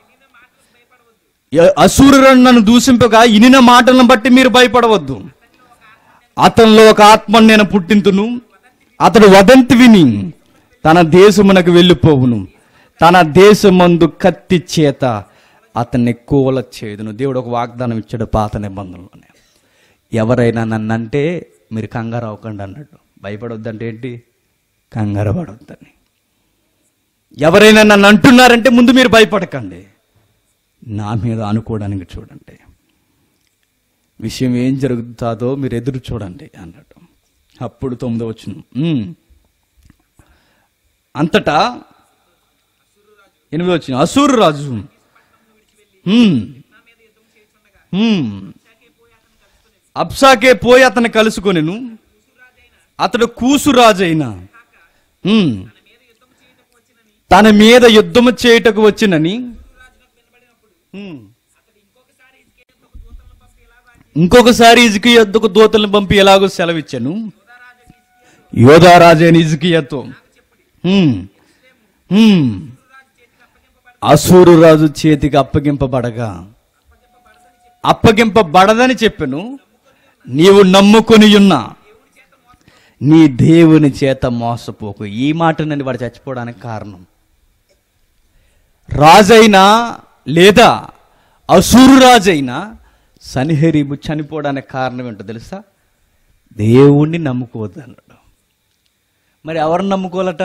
అసూరు నన్ను దూషింపక ఇనిన మాటలను బట్టి మీరు భయపడవద్దు. అతనిలో ఒక ఆత్మను నేను పుట్టింతును, అతడు వదంతి విని తన దేశమునకు వెళ్ళిపోవును, తన దేశమందు కత్తి చేత అతన్ని కూల చేదును. దేవుడు ఒక వాగ్దానం ఇచ్చాడు పాత నిబంధనలోనే. ఎవరైనా నన్ను అంటే మీరు కంగారు అవ్వకండి అన్నాడు. భయపడొద్దంటే ఏంటి? కంగారు పడొద్దని. ఎవరైనా నన్ను అంటున్నారంటే ముందు మీరు భయపడకండి, నా మీద అనుకోవడానికి చూడండి, విషయం ఏం జరుగుతుందో మీరు ఎదురు చూడండి అన్నాడు. అప్పుడు తొమ్మిదో వచనం. అంతటా ఎనిమిది వచ్చిన అసూరు రాజు అబ్షాకే పోయి అతన్ని కలుసుకొనెను. అతడు కూసురాజైన తన మీద యుద్ధము చేయుటకు వచ్చినని ఇంకొకసారి హిజ్కియా యొద్దకు దూతలను పంపి ఎలాగో సెలవిచ్చాను. యోధారాజైన హిజ్కియాతో అసూరు రాజు చేతికి అప్పగింపబడగా అప్పగింపబడదని చెప్పాను. నీవు నమ్ముకొని ఉన్న నీ దేవుని చేత మోసపోకు. ఈ మాటనని వాడు చచ్చిపోవడానికి కారణం. రాజైనా లేదా అసూరు రాజైనా సన్హెరీబు చనిపోవడానికి కారణం ఏంటో తెలుసా? దేవుణ్ణి నమ్ముకోవద్దు అన్నాడు. మరి ఎవరిని నమ్ముకోవాలట?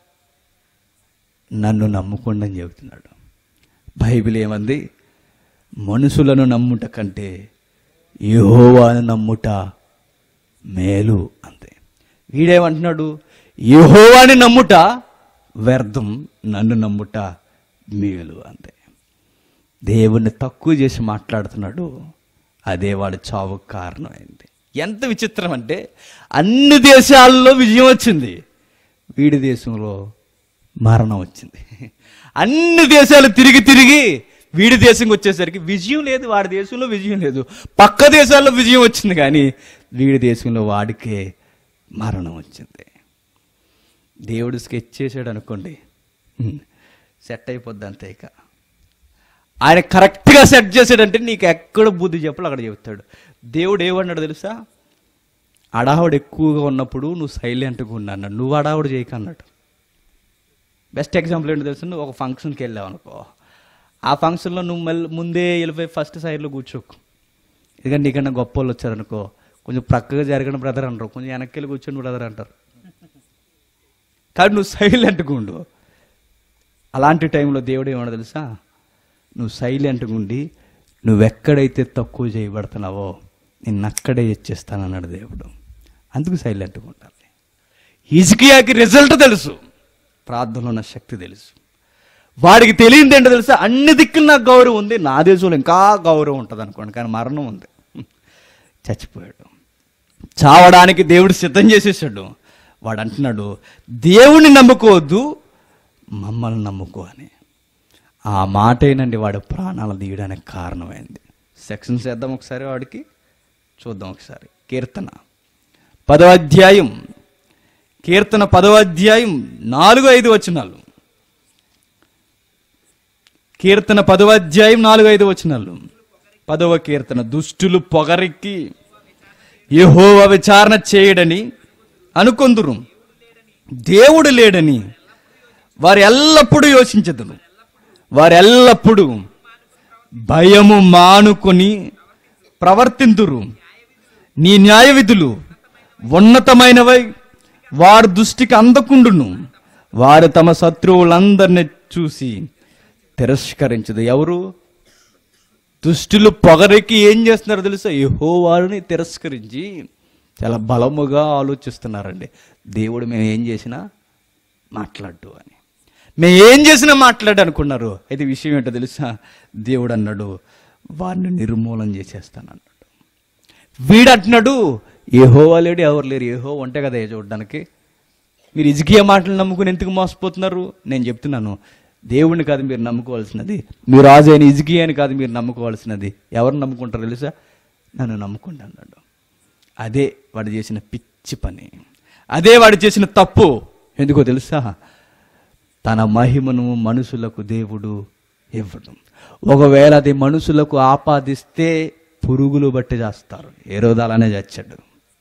నన్ను నమ్ముకోండి అని చెబుతున్నాడు. బైబిల్ ఏమంది? మనుషులను నమ్ముట కంటే యెహోవాను నమ్ముట మేలు అంతే. వీడేమంటున్నాడు? యెహోవాని నమ్ముట వ్యర్థం, నన్ను నమ్ముట మేలు అంతే. దేవుణ్ణి తక్కువ చేసి మాట్లాడుతున్నాడు. అదే వాడు చావుకు కారణమైంది. ఎంత విచిత్రం అంటే అన్ని దేశాల్లో విజయం వచ్చింది, వీడి దేశంలో మరణం వచ్చింది. అన్ని దేశాలు తిరిగి తిరిగి వీడి దేశంకి వచ్చేసరికి విజయం లేదు, వాడి దేశంలో విజయం లేదు. పక్క దేశాల్లో విజయం వచ్చింది కానీ వీడి దేశంలో వాడికే మరణం వచ్చింది. దేవుడు స్కెచ్ చేశాడు అనుకోండి, సెట్ అయిపోద్ది అంతే. ఇక ఆయన కరెక్ట్గా సెట్ చేసాడంటే నీకు ఎక్కడ బుద్ధి చెప్పాలో అక్కడ చెప్తాడు. దేవుడు ఏమన్నాడు తెలుసా? అడావుడు ఎక్కువగా ఉన్నప్పుడు నువ్వు సైలెంట్గా ఉన్నా అన్నాడు. నువ్వు అడావుడు చేయక అన్నాడు. బెస్ట్ ఎగ్జాంపుల్ ఏంటో తెలుసు? నువ్వు ఒక ఫంక్షన్కి వెళ్ళావు అనుకో, ఆ ఫంక్షన్లో నువ్వు మళ్ళీ ముందే వెళ్ళిపోయి ఫస్ట్ సైడ్లో కూర్చోకు. ఎందుకంటే నీకన్నా గొప్ప వాళ్ళు వచ్చారనుకో, కొంచెం ప్రక్కగా జరగని బ్రదర్ అంటారు, కొంచెం వెనక్కి వెళ్ళి కూర్చొని బ్రదర్ అంటారు. కాబట్టి నువ్వు సైలెంట్గా ఉండు. అలాంటి టైంలో దేవుడు ఏమన్నా తెలుసా? నువ్వు సైలెంట్గా ఉండి నువ్వెక్కడైతే తక్కువ చేయబడుతున్నావో నిన్ను అక్కడే ఇచ్చేస్తానన్నాడు దేవుడు. అందుకు సైలెంట్గా ఉండాలి. హిజ్కియాకి రిజల్ట్ తెలుసు, ప్రార్థనలో ఉన్న శక్తి తెలుసు. వాడికి తెలియదు ఏంటో తెలుసా? అన్ని దిక్కులు నాకు గౌరవం ఉంది, నా దేశంలో ఇంకా గౌరవం ఉంటుంది అనుకోండి, కానీ మరణం ఉంది. చచ్చిపోయాడు. చావడానికి దేవుడు సిద్ధం చేసేసాడు. వాడు అంటున్నాడు, దేవుణ్ణి నమ్ముకోవద్దు, మమ్మల్ని నమ్ముకో అని. ఆ మాటేనండి వాడు ప్రాణాలు తీయడానికి కారణమైంది. సెక్షన్స్ వేద్దాం ఒకసారి, వాడికి చూద్దాం ఒకసారి. కీర్తన పదవ అధ్యాయం కీర్తన పదవ అధ్యాయం నాలుగు ఐదు వచనాలు. కీర్తన పదవ అధ్యాయం నాలుగు ఐదు వచనాలు. పదవ కీర్తన. దుష్టులు పొగరెక్కి యెహోవా విచారణ చేయడని అనుకొందురు, దేవుడు లేడని వారు ఎల్లప్పుడూ యోచించదురు. వారు ఎల్లప్పుడూ భయము మానుకొని ప్రవర్తింతురు. నీ న్యాయ విధులు ఉన్నతమైనవై వారి దృష్టికి అందకుండును. వారు తమ శత్రువులందరినీ చూసి తిరస్కరించదు. ఎవరు? దుష్టులు పొగరెక్కి ఏం చేస్తున్నారు తెలుసా? యెహోవాని తిరస్కరించి చాలా బలముగా ఆలోచిస్తున్నారండి. దేవుడు మేము ఏం చేసినా మాట్లాడు అని, మేము ఏం చేసినా మాట్లాడు అనుకున్నారు. అయితే విషయం ఏంటో తెలుసా? దేవుడు అన్నాడు, వారిని నిర్మూలన చేసేస్తాను అన్నాడు. వీడు అంటున్నాడు, యెహోవా లేడు, ఎవరు లేరు, యెహోవా ఉంటే కదా చూడడానికి. మీరు హిజ్కియా మాటలు నమ్ముకుని ఎందుకు మోసపోతున్నారు? నేను చెప్తున్నాను, దేవుణ్ణి కాదు మీరు నమ్ముకోవాల్సినది, మీ రాజు అయిన హిజ్కియాని కాదు మీరు నమ్ముకోవాల్సినది. ఎవరిని నమ్ముకుంటారు తెలుసా? నన్ను నమ్ముకుంటా అన్నాడు. అదే వాడు చేసిన పిచ్చి పని, అదే వాడు చేసిన తప్పు. ఎందుకో తెలుసా? తన మహిమను మనుషులకు దేవుడు ఇవ్వడం. ఒకవేళ అది మనుషులకు ఆపాదిస్తే పురుగులు బట్టి చేస్తారు. ఏ రోజు అలానే చచ్చాడు.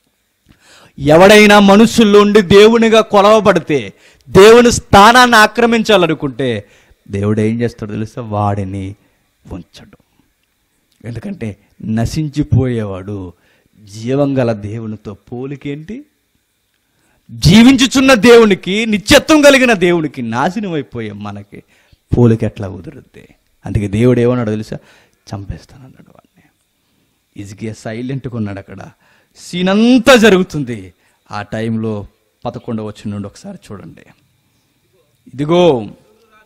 ఎవడైనా మనుషుల్లో ఉండి దేవునిగా కొలవబడితే, దేవుని స్థానాన్ని ఆక్రమించాలనుకుంటే దేవుడు ఏం చేస్తాడు తెలుసా? వాడిని ఉంచడు. ఎందుకంటే నశించిపోయేవాడు జీవం గల దేవునితో పోలికేంటి? జీవించుచున్న దేవునికి, నిత్యత్వం కలిగిన దేవునికి నాశనం అయిపోయే మనకి పోలిక ఎట్లా కుదురుద్ది? అందుకే దేవుడు ఏమన్నాడు తెలుసా? చంపేస్తానన్నాడు వాడిని. హిజ్కియా సైలెంట్గా ఉన్నాడు. అక్కడ సీన్ అంతా జరుగుతుంది. ఆ టైంలో పదకొండవ వచనం నుండి ఒకసారి చూడండి. ఇదిగో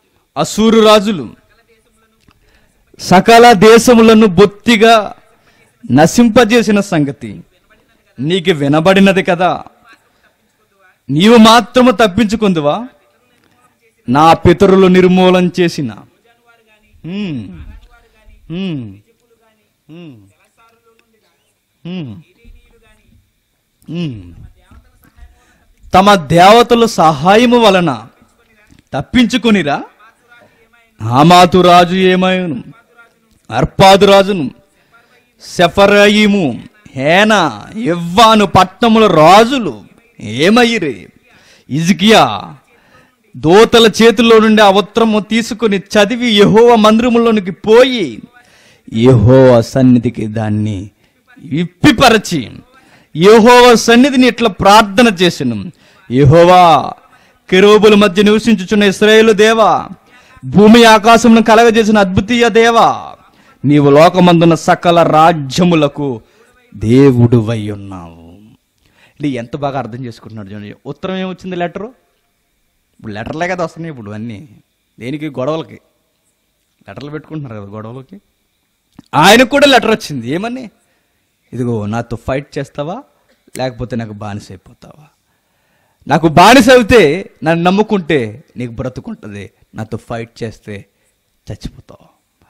అసూరు రాజులు సకల దేశములను బొత్తిగా నశింపజేసిన సంగతి నీకు వినబడినది కదా, నీవు మాత్రము తప్పించుకుందువా? నా పితరులు నిర్మూలన చేసిన హ్మ్, హ్మ్, హ్మ్, హ్మ్, హ్మ్, తమ దేవతల సహాయము వలన తప్పించుకొనిరా. హమాతు రాజు ఏమయ్యును, అర్పాదు రాజును, సెఫరాయిము, హేనా, యవ్వాను పట్టణముల రాజులు ఏమయ్యిరే? హిజ్కియా దూతల చేతుల్లో నుండి ఆ ఉత్తరము తీసుకుని చదివి యెహోవా మందిరములోనికి పోయి యెహోవా సన్నిధికి దాన్ని విప్పిపరచి యెహోవా సన్నిధిని ఇట్లా ప్రార్థన చేసెను. యెహోవా, కెరూబుల మధ్య నివసించుచున్న ఇశ్రాయేలు దేవా, భూమి ఆకాశమును కలగజేసిన అద్భుతీయ దేవా, నీవు లోకమందున్న సకల రాజ్యములకు దేవుడువై ఉన్నావు. ఇది ఎంత బాగా అర్థం చేసుకుంటున్నాడు చూడండి. ఉత్తరం ఏమొచ్చింది? లెటరు. ఇప్పుడు లెటర్లే కదా వస్తున్నాయి ఇప్పుడు అన్నీ. దేనికి? గొడవలకి లెటర్లు పెట్టుకుంటున్నారు కదా గొడవలకి. ఆయనకు కూడా లెటర్ వచ్చింది. ఏమని? ఇదిగో నాతో ఫైట్ చేస్తావా, లేకపోతే నాకు బానిస అయిపోతావా? నాకు బానిస అయితే నన్ను నమ్ముకుంటే నీకు బ్రతుకుంటుంది, నాతో ఫైట్ చేస్తే చచ్చిపోతావు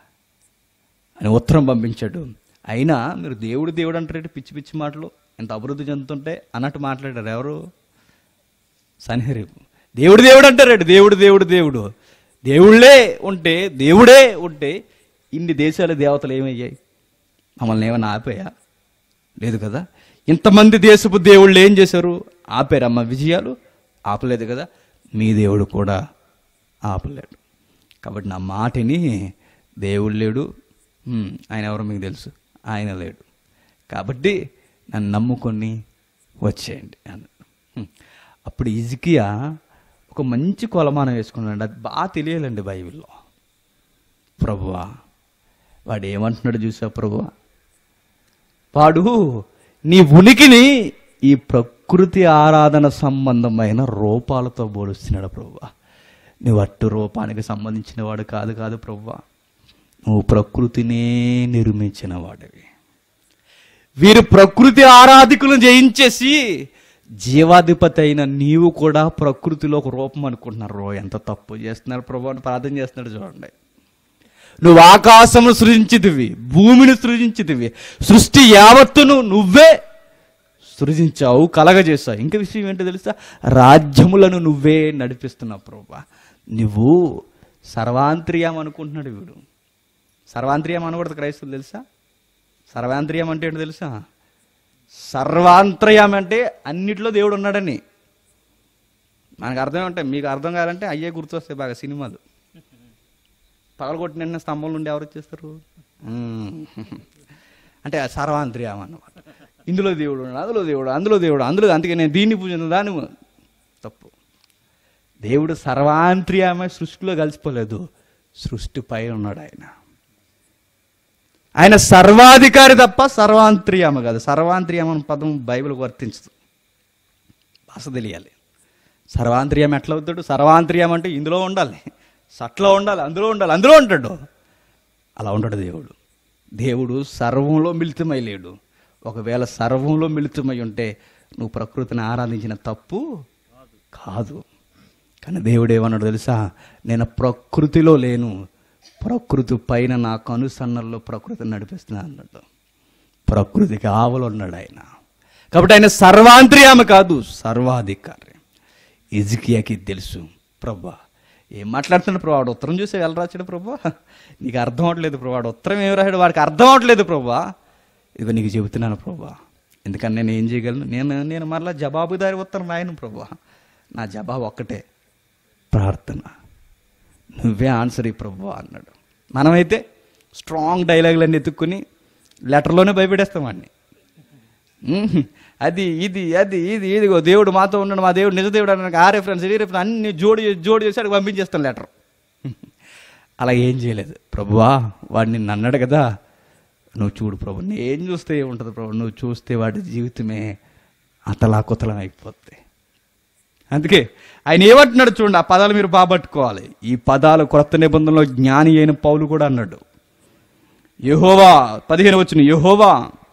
అని ఉత్తరం పంపించాడు. అయినా మీరు దేవుడు దేవుడు అంటారంటే పిచ్చి పిచ్చి మాటలు, ఎంత అభివృద్ధి చెందుతుంటే అన్నట్టు మాట్లాడారు ఎవరు? సన్హెరీబు. దేవుడు దేవుడు అంటారండి. దేవుడు దేవుడు దేవుడు దేవుళ్ళే ఉంటే, దేవుడే ఉంటే ఇన్ని దేశాల దేవతలు ఏమయ్యాయి? మమ్మల్ని ఏమైనా ఆపాయా? లేదు కదా. ఇంతమంది దేశపు దేవుళ్ళు ఏం చేశారు? ఆపారమ్మ విజయాలు? ఆపలేదు కదా. మీ దేవుడు కూడా ఆపలేడు. కాబట్టి నా మాటని దేవుడు లేడు, ఆయన ఎవరో మీకు తెలుసు, ఆయన లేడు, కాబట్టి నన్ను నమ్ముకొని వచ్చేయండి అన్నాడు. అప్పుడు హిజ్కియా ఒక మంచి కొలమానం వేసుకున్నాడు. అది బాగా తెలియాలండి బైబిల్లో. ప్రభువా, వాడు ఏమంటున్నాడు చూసా? ప్రభువా, వాడు నీ ఉనికిని ఈ ప్రకృతి ఆరాధన సంబంధమైన రూపాలతో పోలుస్తున్నాడు. ప్రభువా, నువ్వు అట్టు రూపానికి సంబంధించిన వాడు కాదు కాదు ప్రభువా, నువ్వు ప్రకృతినే నిర్మించిన వాడివి. వీరు ప్రకృతి ఆరాధికులను జయించేసి జీవాధిపతి అయిన నీవు కూడా ప్రకృతిలో ఒక రూపం అనుకుంటున్నారు. ఎంత తప్పు చేస్తున్నారు ప్రభు అని ప్రార్థన చేస్తున్నాడు చూడండి. నువ్వు ఆకాశమును సృజించితివి, భూమిని సృజించితివి, సృష్టి యావత్తును నువ్వే సృజించావు, కలగజేసావు. ఇంకా విషయం ఏంటో తెలుసా? రాజ్యములను నువ్వే నడిపిస్తున్నావు ప్రభు. నువ్వు సర్వాంతర్యం అనుకుంటున్నాడు వీడు. సర్వాంతర్యం అనకూడదు క్రైస్తవులు తెలుసా? సర్వాంతర్యం అంటే ఏంటో తెలుసా? సర్వాంతర్యం అంటే అన్నిట్లో దేవుడు ఉన్నాడని. మనకు అర్థం అంటే, మీకు అర్థం కావాలంటే అయ్యే గుర్తొస్తాయి బాగా సినిమాలు. పగలగొట్టిన స్తంభం నుండి ఎవరు వచ్చేస్తారు అంటే సర్వాంతర్యం అన్నమాట. ఇందులో దేవుడు ఉన్నాడు, అందులో దేవుడు, అందులో దేవుడు, అందులో, అందుకే నేను దీన్ని పూజ దాన్ని తప్పు. దేవుడు సర్వాంతర్యమే సృష్టిలో కలిసిపోలేదు, సృష్టిపై ఉన్నాడు ఆయన. ఆయన సర్వాధికారి తప్ప సర్వాంతర్యామ కాదు. సర్వాంతర్యామ అనే పదం బైబిల్కి వర్తించదు, భాష తెలియాలి. సర్వాంతర్యం ఎట్లా అవుతాడు? సర్వాంతర్యం అంటే ఇందులో ఉండాలి, సట్లో ఉండాలి, అందులో ఉండాలి, అందులో ఉంటాడు. అలా ఉంటాడు దేవుడు. దేవుడు సర్వంలో మిళితమై లేడు. ఒకవేళ సర్వంలో మిళితమై ఉంటే నువ్వు ప్రకృతిని ఆరాధించిన తప్పు కాదు. కానీ దేవుడు ఏమన్నాడు తెలుసా? నేను ప్రకృతిలో లేను, ప్రకృతి పైన నా కనుసన్నల్లో ప్రకృతిని నడిపిస్తున్నా అన్నాడు. ప్రకృతికి ఆవలు ఉన్నాడు ఆయన. కాబట్టి ఆయన సర్వాంతర్యామ కాదు, సర్వాధికారి. హిజ్కియాకి తెలుసు. ప్రభా ఏం మాట్లాడుతున్నాడు ప్రభా? వాడు ఉత్తరం చూసి ఎలా రాశాడు ప్రభా? నీకు అర్థం అవట్లేదు ప్రభా, వాడు ఉత్తరం ఏం రాశాడు వాడికి అర్థం అవట్లేదు ప్రభా. ఇదిగో నీకు చెబుతున్నాను ప్రభా, ఎందుకని నేను ఏం చేయగలను? నేను నేను మరలా జవాబుదారి ఉత్తరం రాయను ప్రభా. నా జవాబు ఒక్కటే, ప్రార్థన. నువ్వే ఆన్సర్ ఈ ప్రభు అన్నాడు. మనమైతే స్ట్రాంగ్ డైలాగులన్నీ ఎత్తుక్కుని లెటర్లోనే భయపెడేస్తాం వాడిని. అది ఇది అది ఇది ఇదిగో దేవుడు మాతో ఉన్నాడు, మా దేవుడు నిజ దేవుడు అన్నాడు, ఆ రెఫరెన్స్ ఈ రెఫరెన్స్ అన్ని జోడి జోడి చేసి అడిగి పంపించేస్తాను లెటర్. అలా ఏం చేయలేదు. ప్రభువా వాడిని నిన్ను అన్నాడు కదా, నువ్వు చూడు ప్రభు, నేను చూస్తే ఏముంటుంది ప్రభు, నువ్వు చూస్తే వాడి జీవితమే అతలాకుతలం అయిపోద్ది. అందుకే ఆయన ఏమంటున్నాడు చూడండి, ఆ పదాలు మీరు బాబట్టుకోవాలి. ఈ పదాలు కొత్త నిబంధనలో జ్ఞాని అయిన పౌలు కూడా అన్నాడు. యెహోవా పదిహేను వచ్చిన యెహోవా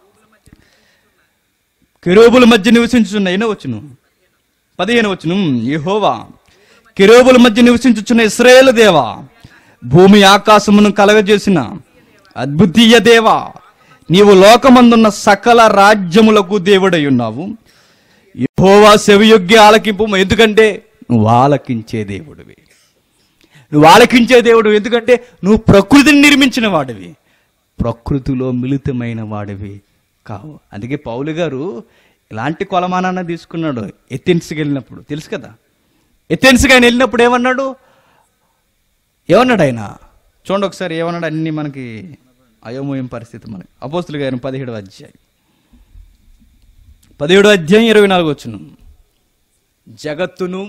కెరూబుల మధ్య నివసించుచున్న ఎన్నో వచ్చును పదిహేను వచ్చును. యెహోవా కెరూబుల మధ్య నివసించుచున్న ఇశ్రాయేలు దేవా, భూమి ఆకాశమును కలగజేసిన అద్భుతీయ దేవా, నీవు లోకమందున్న సకల రాజ్యములకు దేవుడై ఉన్నావు. యెహోవా సెవియొగ్గి ఆలకింపు. ఎందుకంటే నువ్వు ఆలకించే దేవుడివి. నువ్వు ఆలకించే దేవుడు ఎందుకంటే నువ్వు ప్రకృతిని నిర్మించిన వాడివి, ప్రకృతిలో మిళితమైన వాడివి కావు. అందుకే పౌలు గారు ఇలాంటి కొలమానాన్ని తీసుకున్నాడు ఎథెన్స్కి వెళ్ళినప్పుడు. తెలుసు కదా, ఎథెన్స్కి ఆయన వెళ్ళినప్పుడు ఏమన్నాడు ఏమన్నాడు ఆయన చూడండి ఒకసారి ఏమన్నాడు. అన్ని మనకి అయోమయం పరిస్థితి. మనకి అపోస్తుల గారు పదిహేడు అధ్యాయం పదిహేడు అధ్యాయం ఇరవై నాలుగు వచ్చును. జగత్తును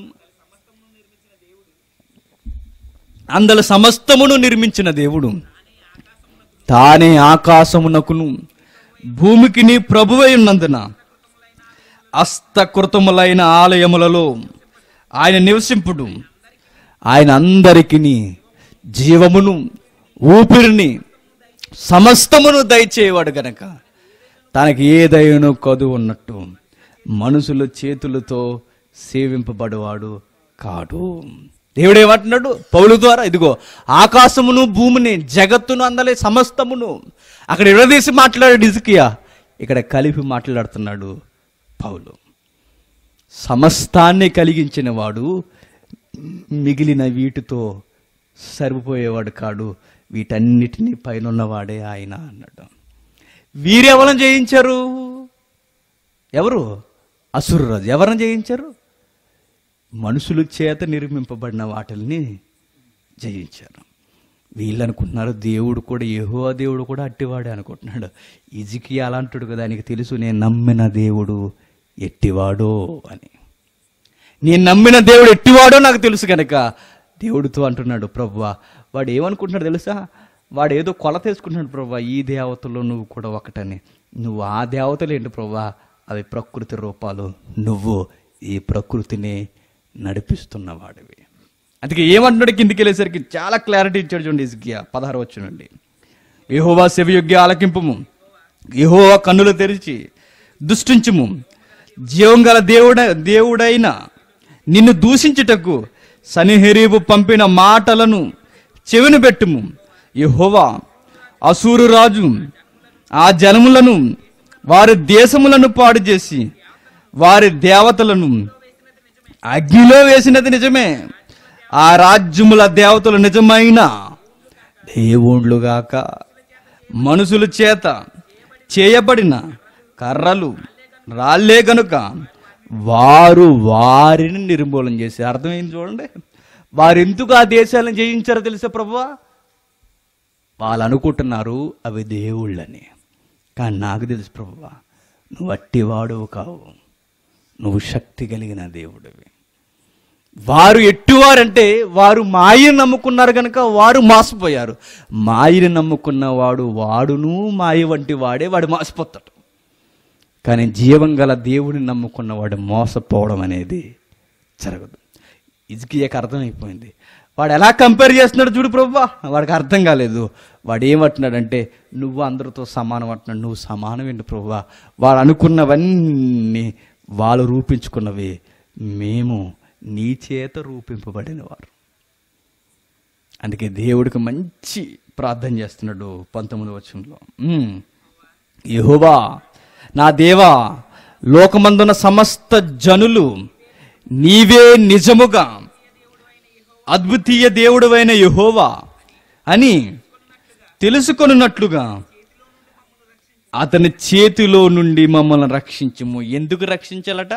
అందల సమస్తమును నిర్మించిన దేవుడు తానే ఆకాశమునకును భూమికి నీ ప్రభువై ఉన్నందున హస్తకృతములైన ఆలయములలో ఆయన నివసింపుడు. ఆయన అందరికిని జీవమును ఊపిరిని సమస్తమును దయచేవాడు గనక తనకి ఏదైనా కదువు ఉన్నట్టు మనుషుల చేతులతో సేవింపబడేవాడు కాడు. దేవుడు ఏమంటున్నాడు పౌలు ద్వారా? ఇదిగో ఆకాశమును భూమిని జగత్తును అందలే సమస్తమును. అక్కడ విడదీసి మాట్లాడాడు హిజ్కియా, ఇక్కడ కలిపి మాట్లాడుతున్నాడు పౌలు. సమస్తాన్ని కలిగించిన వాడు మిగిలిన వీటితో సరిపోయేవాడు కాడు, వీటన్నిటినీ పైన ఉన్నవాడే ఆయన అన్నాడు. వీరెవరిని జయించారు? ఎవరు? అసురరాజు. ఎవరిని జయించారు? మనుషుల చేత నిర్మింపబడిన వాటిని జయించారు. వీళ్ళు అనుకుంటున్నారు దేవుడు కూడా, యెహోవా దేవుడు కూడా అట్టివాడే అనుకుంటున్నాడు. హిజ్కియా అలాంటాడు కదా, ఆయనకి తెలుసు నేను నమ్మిన దేవుడు ఎట్టివాడో అని. నేను నమ్మిన దేవుడు ఎట్టివాడో నాకు తెలుసు కనుక దేవుడితో అంటున్నాడు, ప్రభువా వాడు ఏమనుకుంటున్నాడు తెలుసా? వాడు ఏదో కొలత వేసుకుంటున్నాడు, ప్రభువా ఈ దేవతలో నువ్వు కూడా ఒకటని. నువ్వు ఆ దేవతలు ఏంటి ప్రభువా? అవి ప్రకృతి రూపాలు, నువ్వు ఈ ప్రకృతిని నడిపిస్తున్నవాడివి. అందుకే ఏమంటున్నాడు కిందికి వెళ్ళేసరికి చాలా క్లారిటీ ఇచ్చాడు చూడండి హిజ్కియా పదహారు వచ్చునండి. యెహోవా సెవియొగ్గి ఆలకింపుము, యెహోవా కన్నులు తెరిచి దృష్టించుము, జీవం గల దేవుడ దేవుడైన నిన్ను దూషించుటకు సన్హెరీబు పంపిన మాటలను చెవిని పెట్టుము. యెహోవా అసూరు రాజు ఆ జనములను వారి దేశములను పాడు చేసి వారి దేవతలను అగ్నిలో వేసినది నిజమే. ఆ రాజ్యముల దేవతలు నిజమైన దేవుళ్ళుగాక మనుషుల చేత చేయబడిన కర్రలు రాళ్లే గనుక వారు వారిని నిర్మూలన చేసి. అర్థమైంది చూడండి. వారు ఎందుకు ఆ దేశాలను జయించారో తెలుసా ప్రభువా? వాళ్ళు అనుకుంటున్నారు అవి దేవుళ్ళని, కానీ నాకు తెలుసు ప్రభువా నువ్వు అట్టివాడు కావు, నువ్వు శక్తి కలిగిన దేవుడివి. వారు ఎట్టివారంటే వారు మాయను నమ్ముకున్నారు కనుక వారు మోసపోయారు. మాయను నమ్ముకున్న వాడు వాడును మాయ వంటి వాడే, వాడు మోసపోతాడు. కానీ జీవం గల దేవుడిని నమ్ముకున్నవాడు మోసపోవడం అనేది జరగదు. హిజ్కియాకి అర్థమైపోయింది. వాడు ఎలా కంపేర్ చేస్తున్నాడు చూడు ప్రభువా, వాడికి అర్థం కాలేదు. వాడు ఏమంటున్నాడంటే నువ్వు అందరితో సమానం అంటున్నాడు. నువ్వు సమానం ఏంటి ప్రభువా? వాడు అనుకున్నవన్నీ వాళ్ళు రూపించుకున్నవి, మేము నీ చేత రూపింపబడిన వారు. అందుకే దేవుడికి మంచి ప్రార్థన చేస్తున్నాడు పంతొమ్మిది వచనంలో. యెహోవా నా దేవా, లోకమందున సమస్త జనులు నీవే నిజముగా అద్భుతీయ దేవుడవైన యెహోవా అని తెలుసుకొనున్నట్లుగా అతని చేతిలో నుండి మమ్మల్ని రక్షించుము. ఎందుకు రక్షించాలట?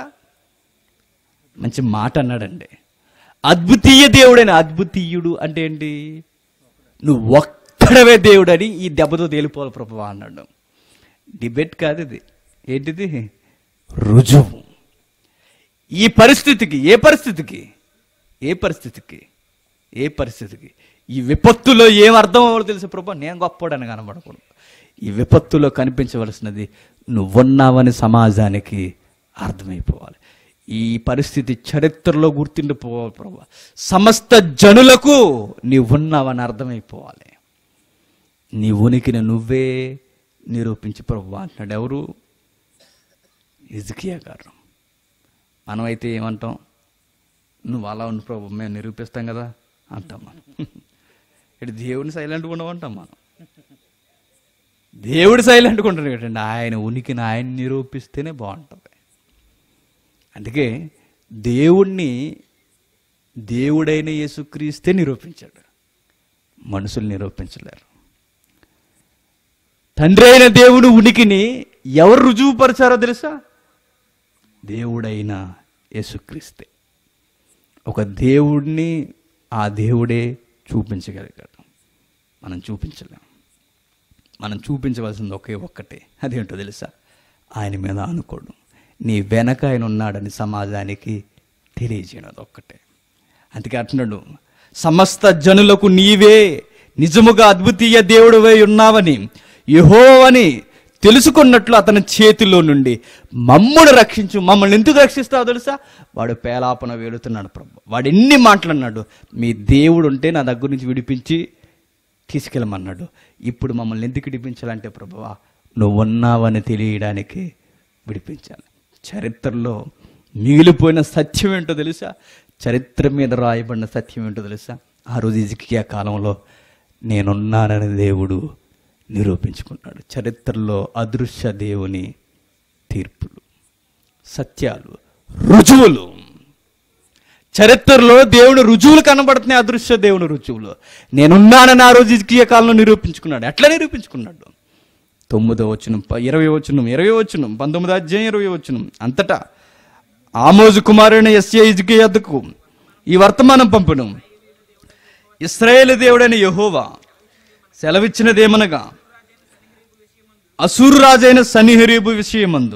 మంచి మాట అన్నాడండి. అద్భుతీయ దేవుడైన, అద్భుతీయుడు అంటే ఏంటి? నువ్వు ఒక్కడవే దేవుడని ఈ దెబ్బతో తేలిపోవాలి ప్రభువా అన్నాడు. డిబేట్ కాదు ఇది, ఏంటిది? రుజువు. ఈ పరిస్థితికి, ఏ పరిస్థితికి ఏ పరిస్థితికి ఏ పరిస్థితికి ఈ విపత్తులో ఏం అర్థం అవ్వదు తెలుసు ప్రభు? నేను గొప్పవాడని కనబడకూడదు. ఈ విపత్తులో కనిపించవలసినది నువ్వున్నావని సమాజానికి అర్థమైపోవాలి. ఈ పరిస్థితి చరిత్రలో గుర్తుండిపోవాలి ప్రభు. సమస్త జనులకు నీవున్నావని అర్థమైపోవాలి. నీ ఉనికిని నువ్వే నిరూపించి ప్రభు అంటున్నాడు. ఎవరు? హిజ్కియా గారు. మనమైతే ఏమంటాం? నువ్వు అలా ఉండు ప్రభు, మేము నిరూపిస్తాం కదా అంటాం మనం. ఇటు దేవుడిని సైలెంట్గా ఉండమంటాం మనం. దేవుడు సైలెంట్గా ఉంటాడు కదండి. ఆయన ఉనికిని ఆయన నిరూపిస్తేనే బాగుంటుంది. అందుకే దేవుణ్ణి దేవుడైన యేసుక్రీస్తే నిరూపించాడు, మనుషులు నిరూపించలేరు. తండ్రి అయిన దేవుడు ఉనికిని ఎవరు రుజువుపరిచారో తెలుసా? దేవుడైన యేసుక్రీస్తే. ఒక దేవుడిని ఆ దేవుడే చూపించగలిగాడు. మనం చూపించలేం. మనం చూపించవలసింది ఒకే ఒక్కటే, అదేంటో తెలుసా? ఆయన మీద అనుకోడు, నీ వెనక ఆయన ఉన్నాడని సమాజానికి తెలియజేయడం ఒక్కటే. అందుకే అంటున్నాడు, సమస్త జనులకు నీవే నిజముగా అద్వితీయ దేవుడివై ఉన్నావని యెహోవాని తెలుసుకున్నట్లు అతని చేతిలో నుండి మమ్మల్ని రక్షించు. మమ్మల్ని ఎందుకు రక్షిస్తావో తెలుసా? వాడు పేలాపన వేడుతున్నాడు ప్రభు. వాడు ఎన్ని మాటలన్నాడు, మీ దేవుడు ఉంటే నా దగ్గర నుంచి విడిపించి తీసుకెళ్ళమన్నాడు. ఇప్పుడు మమ్మల్ని ఎందుకు విడిపించాలంటే, ప్రభువా నువ్వు ఉన్నావని తెలియడానికి విడిపించాలి. చరిత్రలో మిగిలిపోయిన సత్యం ఏంటో తెలుసా? చరిత్ర మీద రాయబడిన సత్యం ఏంటో తెలుసా? ఆ రోజు హిజ్కియా కాలంలో నేనున్నానని దేవుడు నిరూపించుకున్నాడు. చరిత్రలో అదృశ్య దేవుని తీర్పులు, సత్యాలు, రుజువులు. చరిత్రలో దేవుని రుజువులు కనబడుతున్నాయి, అదృశ్య దేవుని రుజువులు. నేనున్నానని ఆ రోజు హిజ్కియా కాలంలో నిరూపించుకున్నాడు. ఎట్లా నిరూపించుకున్నాడు? తొమ్మిదో వచనం, ఇరవై వచనం, ఇరవై వచనం, పంతొమ్మిదో అధ్యాయం ఇరవై వచనం. అంతటా ఆమోజు కుమారుని యెస్యా హిజ్కియా వద్దకు ఈ వర్తమానం పంపును. ఇశ్రాయేలు దేవుడైన యెహోవా సెలవిచ్చినదేమనగా, అసూరు రాజైన సన్హెరీబు విషయమందు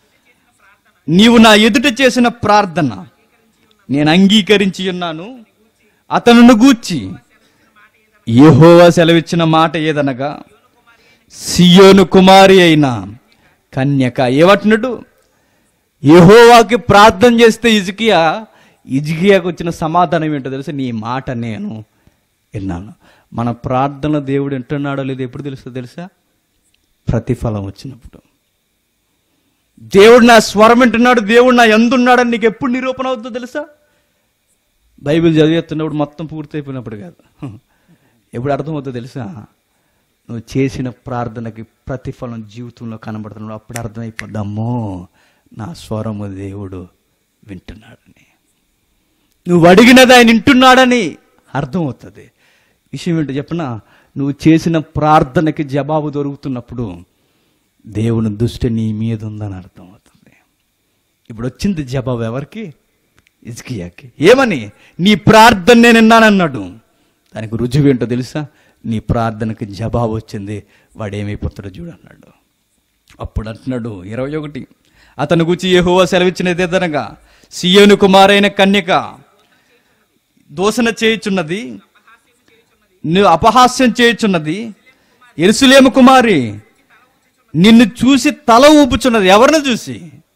నీవు నా ఎదుట చేసిన ప్రార్థన నేను అంగీకరించి ఉన్నాను. అతనును గూర్చి యెహోవా సెలవిచ్చిన మాట ఏదనగా, సియోను కుమారి అయిన కన్యక. ఏమంటున్నాడు? యెహోవాకి ప్రార్థన చేస్తే హిజ్కియా హిజ్కియాకు వచ్చిన సమాధానం ఏంటో తెలుసా? నీ మాట నేను విన్నాను. మన ప్రార్థన దేవుడు వింటున్నాడో లేదో ఎప్పుడు తెలుస్తుందో తెలుసా? ప్రతిఫలం వచ్చినప్పుడు. దేవుడు నా స్వరం వింటున్నాడు, దేవుడు నా ఎందున్నాడని నీకు ఎప్పుడు నిరూపణ అవుతుందో తెలుసా? బైబిల్ చదివేస్తున్నప్పుడు మొత్తం పూర్తయిపోయినప్పుడు కాదు. ఎప్పుడు అర్థమవుతుందో తెలుసా? నువ్వు చేసిన ప్రార్థనకి ప్రతిఫలం జీవితంలో కనబడుతున్నాడు. అప్పుడు అర్థమైపోద్ది, అమ్మో నా స్వరము దేవుడు వింటున్నాడని. నువ్వు అడిగినది ఆయన వింటున్నాడని అర్థమవుతుంది. విషయం ఏంటో చెప్పనా? నువ్వు చేసిన ప్రార్థనకి జవాబు దొరుకుతున్నప్పుడు దేవుని దృష్టి నీ మీద ఉందని అర్థమవుతుంది. ఇప్పుడు వచ్చింది జవాబు ఎవరికి? హిజ్కియాకి. ఏమని? నీ ప్రార్థన నేను విన్నానన్నాడు. దానికి రుజువు ఏంటో తెలుసా? నీ ప్రార్థనకి జవాబు వచ్చింది, వాడు ఏమైపోతాడో చూడన్నాడు. అప్పుడు అంటున్నాడు ఇరవై ఒకటి, అతను గురించి యెహోవా సెలవిచ్చినది ఏదనగా, సియోను కుమారైన కన్యక దూషణ చేయుచున్నది, నువ్వు అపహాస్యం చేయుచున్నది. యెరూషలేము కుమారి నిన్ను చూసి తల ఊపుచున్నది. ఎవరిని చూసి?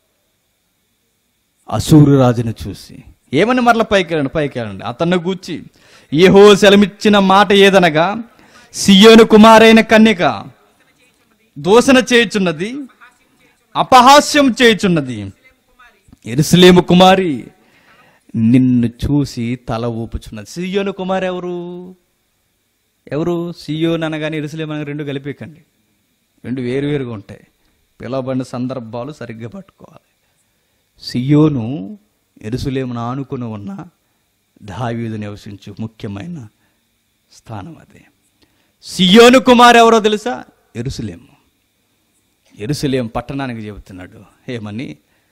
అసూరు రాజును చూసి. ఏమని మరల పైకి వెళ్ళండి పైకి వెళ్ళండి అతన్ని గూర్చి యెహోవా సెలవిచ్చిన మాట ఏదనగా, సియోను కుమారైన కన్యక దూషణ చేయుచున్నది, అపహాస్యం చేయుచున్నది. యెరూషలేము కుమారి నిన్ను చూసి తల ఊపుచున్నది. సియోను కుమారి ఎవరు? ఎవరు? సియోన్ అనగానే యెరూషలేము అనగా రెండు కలిపేకండి, రెండు వేరువేరుగా ఉంటాయి. పిలవబడిన సందర్భాలు సరిగ్గా పట్టుకోవాలి. సియోను యెరూషలేమును ఆనుకుని ఉన్న దావీదు నివసించు ముఖ్యమైన స్థానం అది. సియోను కుమారు ఎవరో తెలుసా? యెరూషలేము. యెరూషలేము పట్టణానికి చెబుతున్నాడు ఏమని?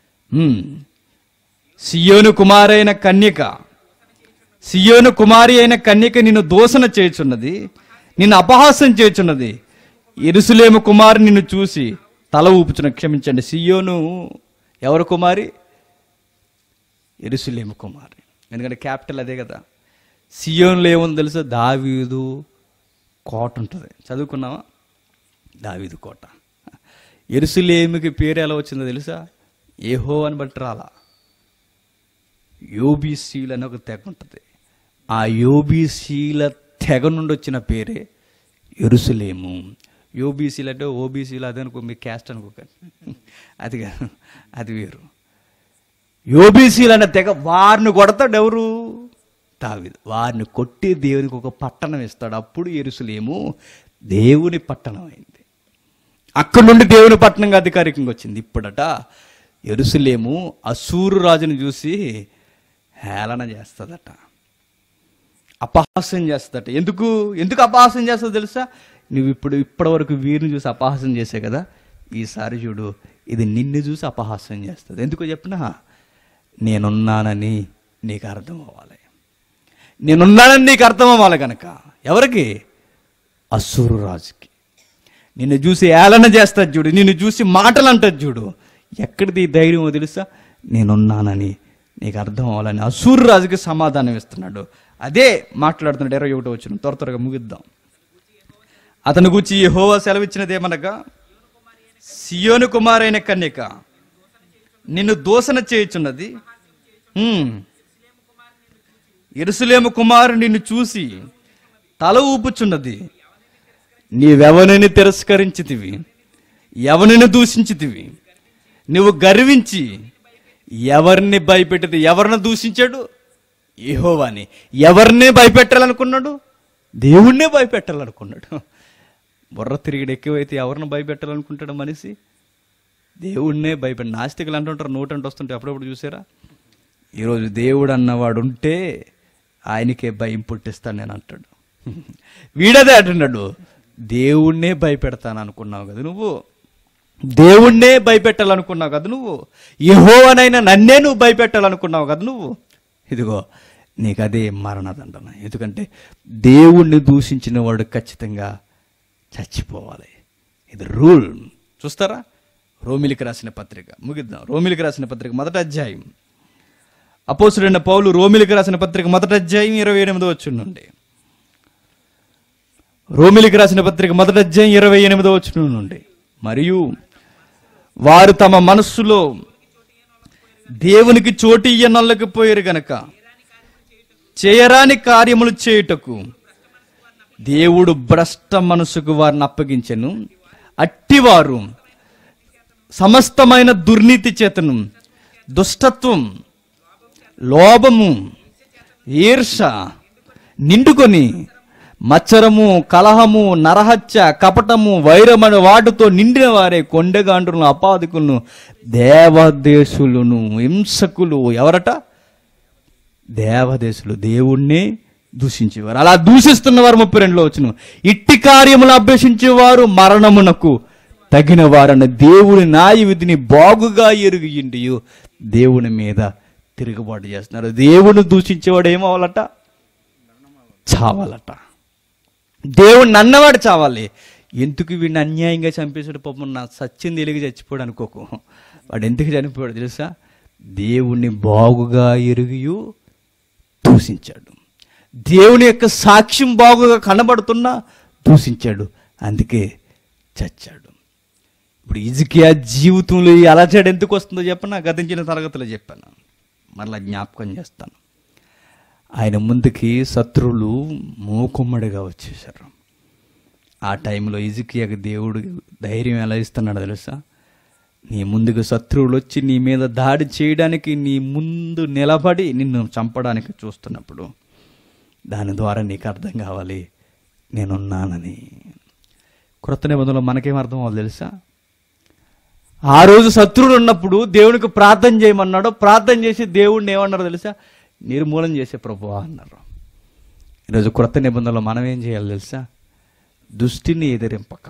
సియోను కుమారైన కన్యక, సియోను కుమారి అయిన కన్యక నిన్ను దూషణ చేయుచున్నది, నిన్ను అపహాస్యం చేయుచున్నది. యెరూషలేము కుమారి నిన్ను చూసి తల ఊపుచున్న. క్షమించండి, సియోను ఎవరు కుమారి? యెరూషలేము కుమారి. ఎందుకంటే క్యాపిటల్ అదే కదా. సియోనులో ఏముంది తెలుసా? దావీదు కోట ఉంటుంది. చదువుకున్నావా? దావీదు కోట. యెరూషలేముకి పేరు ఎలా వచ్చిందో తెలుసా? యెహోవాని బట్టి రాలా. యోబీసీలు అని ఒక తెగ ఉంటుంది. ఆ యోబీసీల తెగ నుండి వచ్చిన పేరే యెరూషలేము. యోబీసీలు అంటే ఓబీసీలు అదే అనుకో, మీ క్యాస్ట్ అనుకోకండి. అది కాదు, అది వేరు. యోబీసీలు అన్న తెగ వారిని కొడతాడు ఎవరు? దావీదు. వారిని కొట్టి దేవునికి ఒక పట్టణం ఇస్తాడు. అప్పుడు యెరూషలేము దేవుని పట్టణం అయింది. అక్కడి నుండి దేవుని పట్టణంగా అధికారికంగా వచ్చింది. ఇప్పుడట యెరూషలేము అశూరు రాజుని చూసి హేళన చేస్తుందట, అపహాస్యం చేస్తుందట. ఎందుకు ఎందుకు అపహాస్యం చేస్తుందో తెలుసా? నువ్వు ఇప్పుడు ఇప్పటి వరకు వీరిని చూసి అపహాస్యం చేసే కదా, ఈసారి చూడు ఇది నిన్ను చూసి అపహాస్యం చేస్తుంది. ఎందుకో చెప్పినా, నేనున్నానని నీకు అర్థం అవ్వాలి. నేనున్నానని నీకు అర్థం అవ్వాలి కనుక. ఎవరికి? అశూరు రాజుకి. నిన్ను చూసి ఏళన చేస్తుంది చూడు, నిన్ను చూసి మాటలు అంటది చూడు. ఎక్కడిది ఈ ధైర్యమో తెలుసా? నేనున్నానని నీకు అర్థం అవ్వాలని అశూరు రాజుకి సమాధానం ఇస్తున్నాడు. అదే మాట్లాడుతున్నాడు. ఇరవై ఒకటో వచనం, త్వర త్వరగా ముగిద్దాం. అతను గూర్చి యెహోవా సెలవిచ్చినది ఏమనగా, సియోను కుమారైన కన్యక నిన్ను దూషణ చేయుచున్నది. యెరూషలేము కుమారు నిన్ను చూసి తల ఊపుచున్నది. నీవెవరిని తిరస్కరించితివి, ఎవరిని దూషించితివి? నువ్వు గర్వించి ఎవరిని భయపెట్టిది? ఎవరిని దూషించాడు? యెహోవాని. ఎవరిని భయపెట్టాలనుకున్నాడు? దేవుణ్ణే భయపెట్టాలనుకున్నాడు. బుర్ర తిరిగిడు ఎక్కువైతే ఎవరిని భయపెట్టాలనుకుంటాడు మనిషి? దేవుణ్ణే భయపెట్టి. నాస్తికులు అంటుంటారు, నోటంటే వస్తుంటే అప్పుడప్పుడు చూసారా? ఈరోజు దేవుడు అన్నవాడు ఉంటే ఆయనకే భయం పుట్టిస్తాను నేను అంటాడు. వీడదే అంటున్నాడు, దేవుణ్ణే భయపెడతాను అనుకున్నావు కదా నువ్వు, దేవుణ్ణే భయపెట్టాలనుకున్నావు కదా నువ్వు, యెహోవానైనా నన్నే నువ్వు భయపెట్టాలనుకున్నావు కదా నువ్వు. ఇదిగో నీకు అదే మరణదండన. ఎందుకంటే దేవుణ్ణి దూషించిన వాడు ఖచ్చితంగా చచ్చిపోవాలి. ఇది రూల్. చూస్తారా? రోమిలికి రాసిన పత్రిక ముగిద్దాం. రోమిలికి రాసిన పత్రిక మొదటి అధ్యాయం. అపోస్తుడైన పౌలు రోమిలికి రాసిన పత్రిక మొదటి అధ్యాయం ఇరవై ఎనిమిదో వచనం నుండి. రోమిలికి రాసిన పత్రిక మొదటి అధ్యాయం ఇరవై ఎనిమిదో వచనం నుండి. మరియు వారు తమ మనస్సులో దేవునికి చోటు ఇయ్యనల్లకపోయారు గనక చేయరాని కార్యములు చేయుటకు దేవుడు భ్రష్ట మనసుకు వారిని అప్పగించెను. అట్టివారు సమస్తమైన దుర్నీతి చేతను, దుష్టత్వం, లోభము, ఈర్ష నిండుకొని మచ్చరము, కలహము, నరహత్య, కపటము, వైరమని వాటితో నిండిన వారే కొండగాండ్రులను, అపాదికులను, దేవదేశులను, హింసకులు. ఎవరట? దేవదేశులు. దేవుణ్ణే దూషించేవారు. అలా దూషిస్తున్నవారు ముప్పై రెండులో వచ్చిన ఇట్టి కార్యములు అభ్యసించేవారు మరణమునకు తగిన వారన్న దేవుని న్యాయ విధిని బాగుగా ఎరుగియుండి దేవుని మీద తిరుగుబాటు చేస్తున్నారు. దేవుని దూషించేవాడు ఏమవ్వాలట? చావాలట. దేవుణ్ణి అన్నవాడు చావాలి. ఎందుకు వీడిని అన్యాయంగా చంపేసాడు పాపం, నా సత్యం తెలిగి చచ్చిపోయాడు అనుకోకు. వాడు ఎందుకు చనిపోయాడు తెలుసా? దేవుణ్ణి బాగుగా ఎరుగియు దూషించాడు. దేవుని యొక్క సాక్ష్యం బాగుగా కనబడుతున్నా దూషించాడు, అందుకే చచ్చాడు. ఇప్పుడు హిజ్కియా జీవితంలో ఈ అలజడి ఎందుకు వస్తుందో చెప్పనా? గతించిన తరగతిలో చెప్పాను, మరలా జ్ఞాపకం చేస్తాను. ఆయన ముందుకి శత్రువులు మూకుమ్మడిగా వచ్చేసారు. ఆ టైంలో హిజ్కియాకి దేవుడు ధైర్యం ఎలా ఇస్తున్నాడు తెలుసా? నీ ముందుకు శత్రువులు వచ్చి నీ మీద దాడి చేయడానికి నీ ముందు నిలబడి నిన్ను చంపడానికి చూస్తున్నప్పుడు దాని ద్వారా నీకు అర్థం కావాలి నేనున్నానని. క్రొత్త నిబంధనలో మనకేం అర్థం అవ్వాలి తెలుసా? ఆ రోజు శత్రువులు ఉన్నప్పుడు దేవునికి ప్రార్థన చేయమన్నాడు. ప్రార్థన చేసి దేవుడిని ఏమన్నారో తెలుసా? నిర్మూలన చేసే ప్రభువా అన్నారు. ఈరోజు క్రొత్త నిబంధనలో మనం ఏం చేయాలి తెలుసా? దుష్టిని ఎదిరింపక.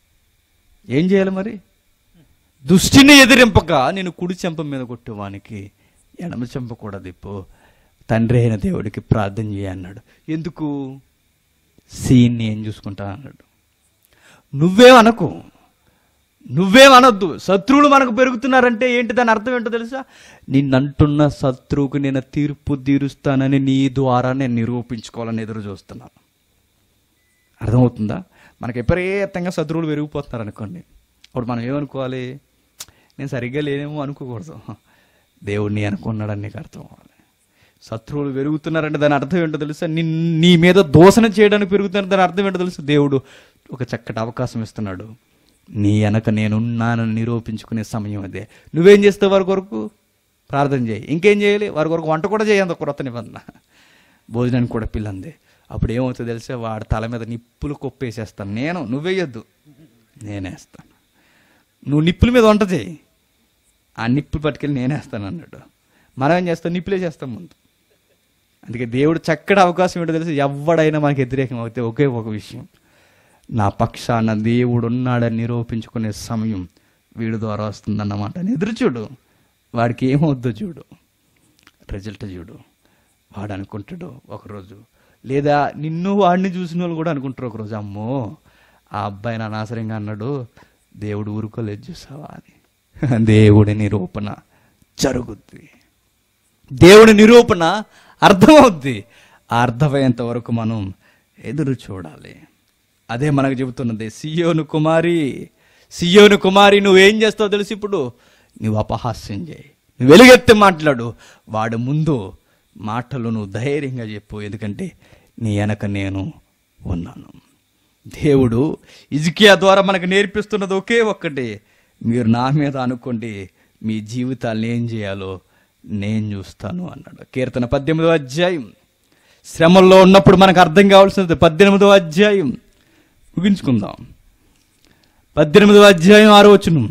ఏం చేయాలి మరి? దుష్టిని ఎదిరింపక నేను కుడి చెంప మీద కొట్టేవానికి ఎడమ చెంప కూడా దిప్పు, తండ్రి అయిన దేవుడికి ప్రార్థన చేయన్నాడు. ఎందుకు? సీన్ని ఏం చూసుకుంటా అన్నాడు. నువ్వేమనకు, నువ్వేమనొద్దు. శత్రువులు మనకు పెరుగుతున్నారంటే ఏంటి? దాని అర్థం ఏంటో తెలుసా? నిన్నంటున్న శత్రువుకు నేను తీర్పు తీరుస్తానని నీ ద్వారా నేను నిరూపించుకోవాలని ఎదురు చూస్తున్నాను. అర్థమవుతుందా? మనకి విపరీతంగా శత్రువులు పెరిగిపోతున్నారు అనుకోండి, అప్పుడు మనం ఏమనుకోవాలి? నేను సరిగ్గా లేనేమో అనుకోకూడదు, దేవుడిని అనుకున్నాడని నీకు అర్థం అవ్వాలి. శత్రువులు పెరుగుతున్నారంటే దాని అర్థం ఏంటో తెలుసా? నీ నీ మీద దోషణ చేయడానికి పెరుగుతున్నారు. దాని అర్థం ఏంటో తెలుసా? దేవుడు ఒక చక్కటి అవకాశం ఇస్తున్నాడు, నీ వెనక నేనున్నానని నిరూపించుకునే సమయం అదే. నువ్వేం చేస్తావు? వారి కొరకు ప్రార్థన చేయి. ఇంకేం చేయాలి? వారి కొరకు వంట కూడా చేయండి. కొత్త నిబంధన భోజనానికి కూడా పిల్లంది. అప్పుడు ఏమవుతుందో తెలిసే, వాడి తల మీద నిప్పులు కొప్పేసేస్తాను నేను, నువ్వేయొద్దు, నేనేస్తాను. నువ్వు నిప్పుల మీద వంట చేయి, ఆ నిప్పులు పట్టుకెళ్ళి నేనేస్తాను అన్నాడు. మనం ఏం చేస్తాం? నిప్పులే చేస్తాం ముందు. అందుకే దేవుడు చక్కటి అవకాశం ఏంటో తెలిసి, ఎవడైనా మనకి వ్యతిరేకం అవుతే ఒకే ఒక విషయం, నా పక్షాన దేవుడు ఉన్నాడని నిరూపించుకునే సమయం వీడి ద్వారా వస్తుందన్నమాట. ఎదురు చూడు, వాడికి ఏమవుద్దో చూడు, రిజల్ట్ చూడు. వాడు అనుకుంటాడు ఒకరోజు, లేదా నిన్ను వాడిని చూసిన వాళ్ళు కూడా అనుకుంటారు ఒకరోజు, అమ్మో ఆ అబ్బాయి నా నాశనంగా అన్నాడు, దేవుడు ఊరుకోలేదు చూసావా అని. దేవుడి నిరూపణ జరుగుద్ది, దేవుడి నిరూపణ అర్థమవుద్ది. ఆ అర్థమయ్యేంత వరకు మనం ఎదురు చూడాలి. అదే మనకు చెబుతున్నది, సియోను కుమారి, సియోను కుమారి నువ్వేం చేస్తావో తెలుసు. ఇప్పుడు నువ్వు అపహాస్యం చేయి, నువ్వు వెలుగెత్తి మాట్లాడు. వాడు ముందు మాటలు నువ్వు ధైర్యంగా చెప్పు, ఎందుకంటే నీ వెనక నేను ఉన్నాను. దేవుడు హిజ్కియా ద్వారా మనకు నేర్పిస్తున్నది ఒకే ఒక్కటి, మీరు నా మీద అనుకోండి, మీ జీవితాలను ఏం చేయాలో నేను చూస్తాను అన్నాడు. కీర్తన పద్దెనిమిదో అధ్యాయం. శ్రమల్లో ఉన్నప్పుడు మనకు అర్థం కావాల్సినది పద్దెనిమిదో అధ్యాయం. ముగించుకుందాం. పద్దెనిమిదో అధ్యాయం ఆరో వచనం.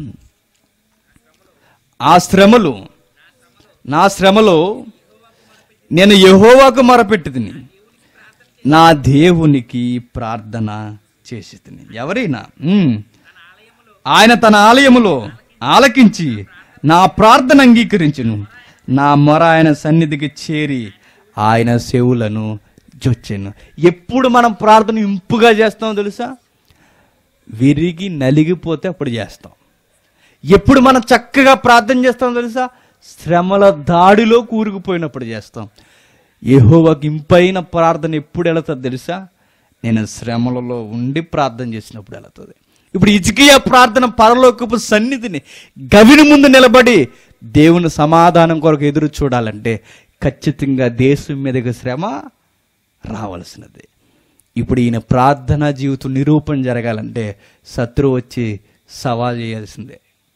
ఆ శ్రమలు, నా శ్రమలో నేను యెహోవాకు మొరపెట్టుతిని, నా దేవునికి ప్రార్థన చేసి తిని. ఎవరైనా ఆయన తన ఆలయములో ఆలకించి నా ప్రార్థన అంగీకరించును, నా మొర ఆయన సన్నిధికి చేరి ఆయన చెవులను జొచ్చెను. ఎప్పుడు మనం ప్రార్థన ఇంపుగా చేస్తామో తెలుసా? విరిగి నలిగిపోతే అప్పుడు చేస్తాం. ఎప్పుడు మనం చక్కగా ప్రార్థన చేస్తామో తెలుసా? శ్రమల దాడిలో కూరుకుపోయినప్పుడు చేస్తాం. యెహోవాకి ఇంపైన ప్రార్థన ఎప్పుడు వెళుతుంది తెలుసా? నేను శ్రమలలో ఉండి ప్రార్థన చేసినప్పుడు వెళుతుంది. ఇప్పుడు హిజ్కియా ప్రార్థన పరలోకపు సన్నిధిని గవిని ముందు నిలబడి దేవుని సమాధానం కొరకు ఎదురు చూడాలంటే ఖచ్చితంగా దేశం మీదకి శ్రమ రావాల్సినది. ఇప్పుడు ఈయన ప్రార్థనా జీవితం నిరూపణ జరగాలంటే శత్రువు వచ్చి సవాల్ చేయాల్సిందే.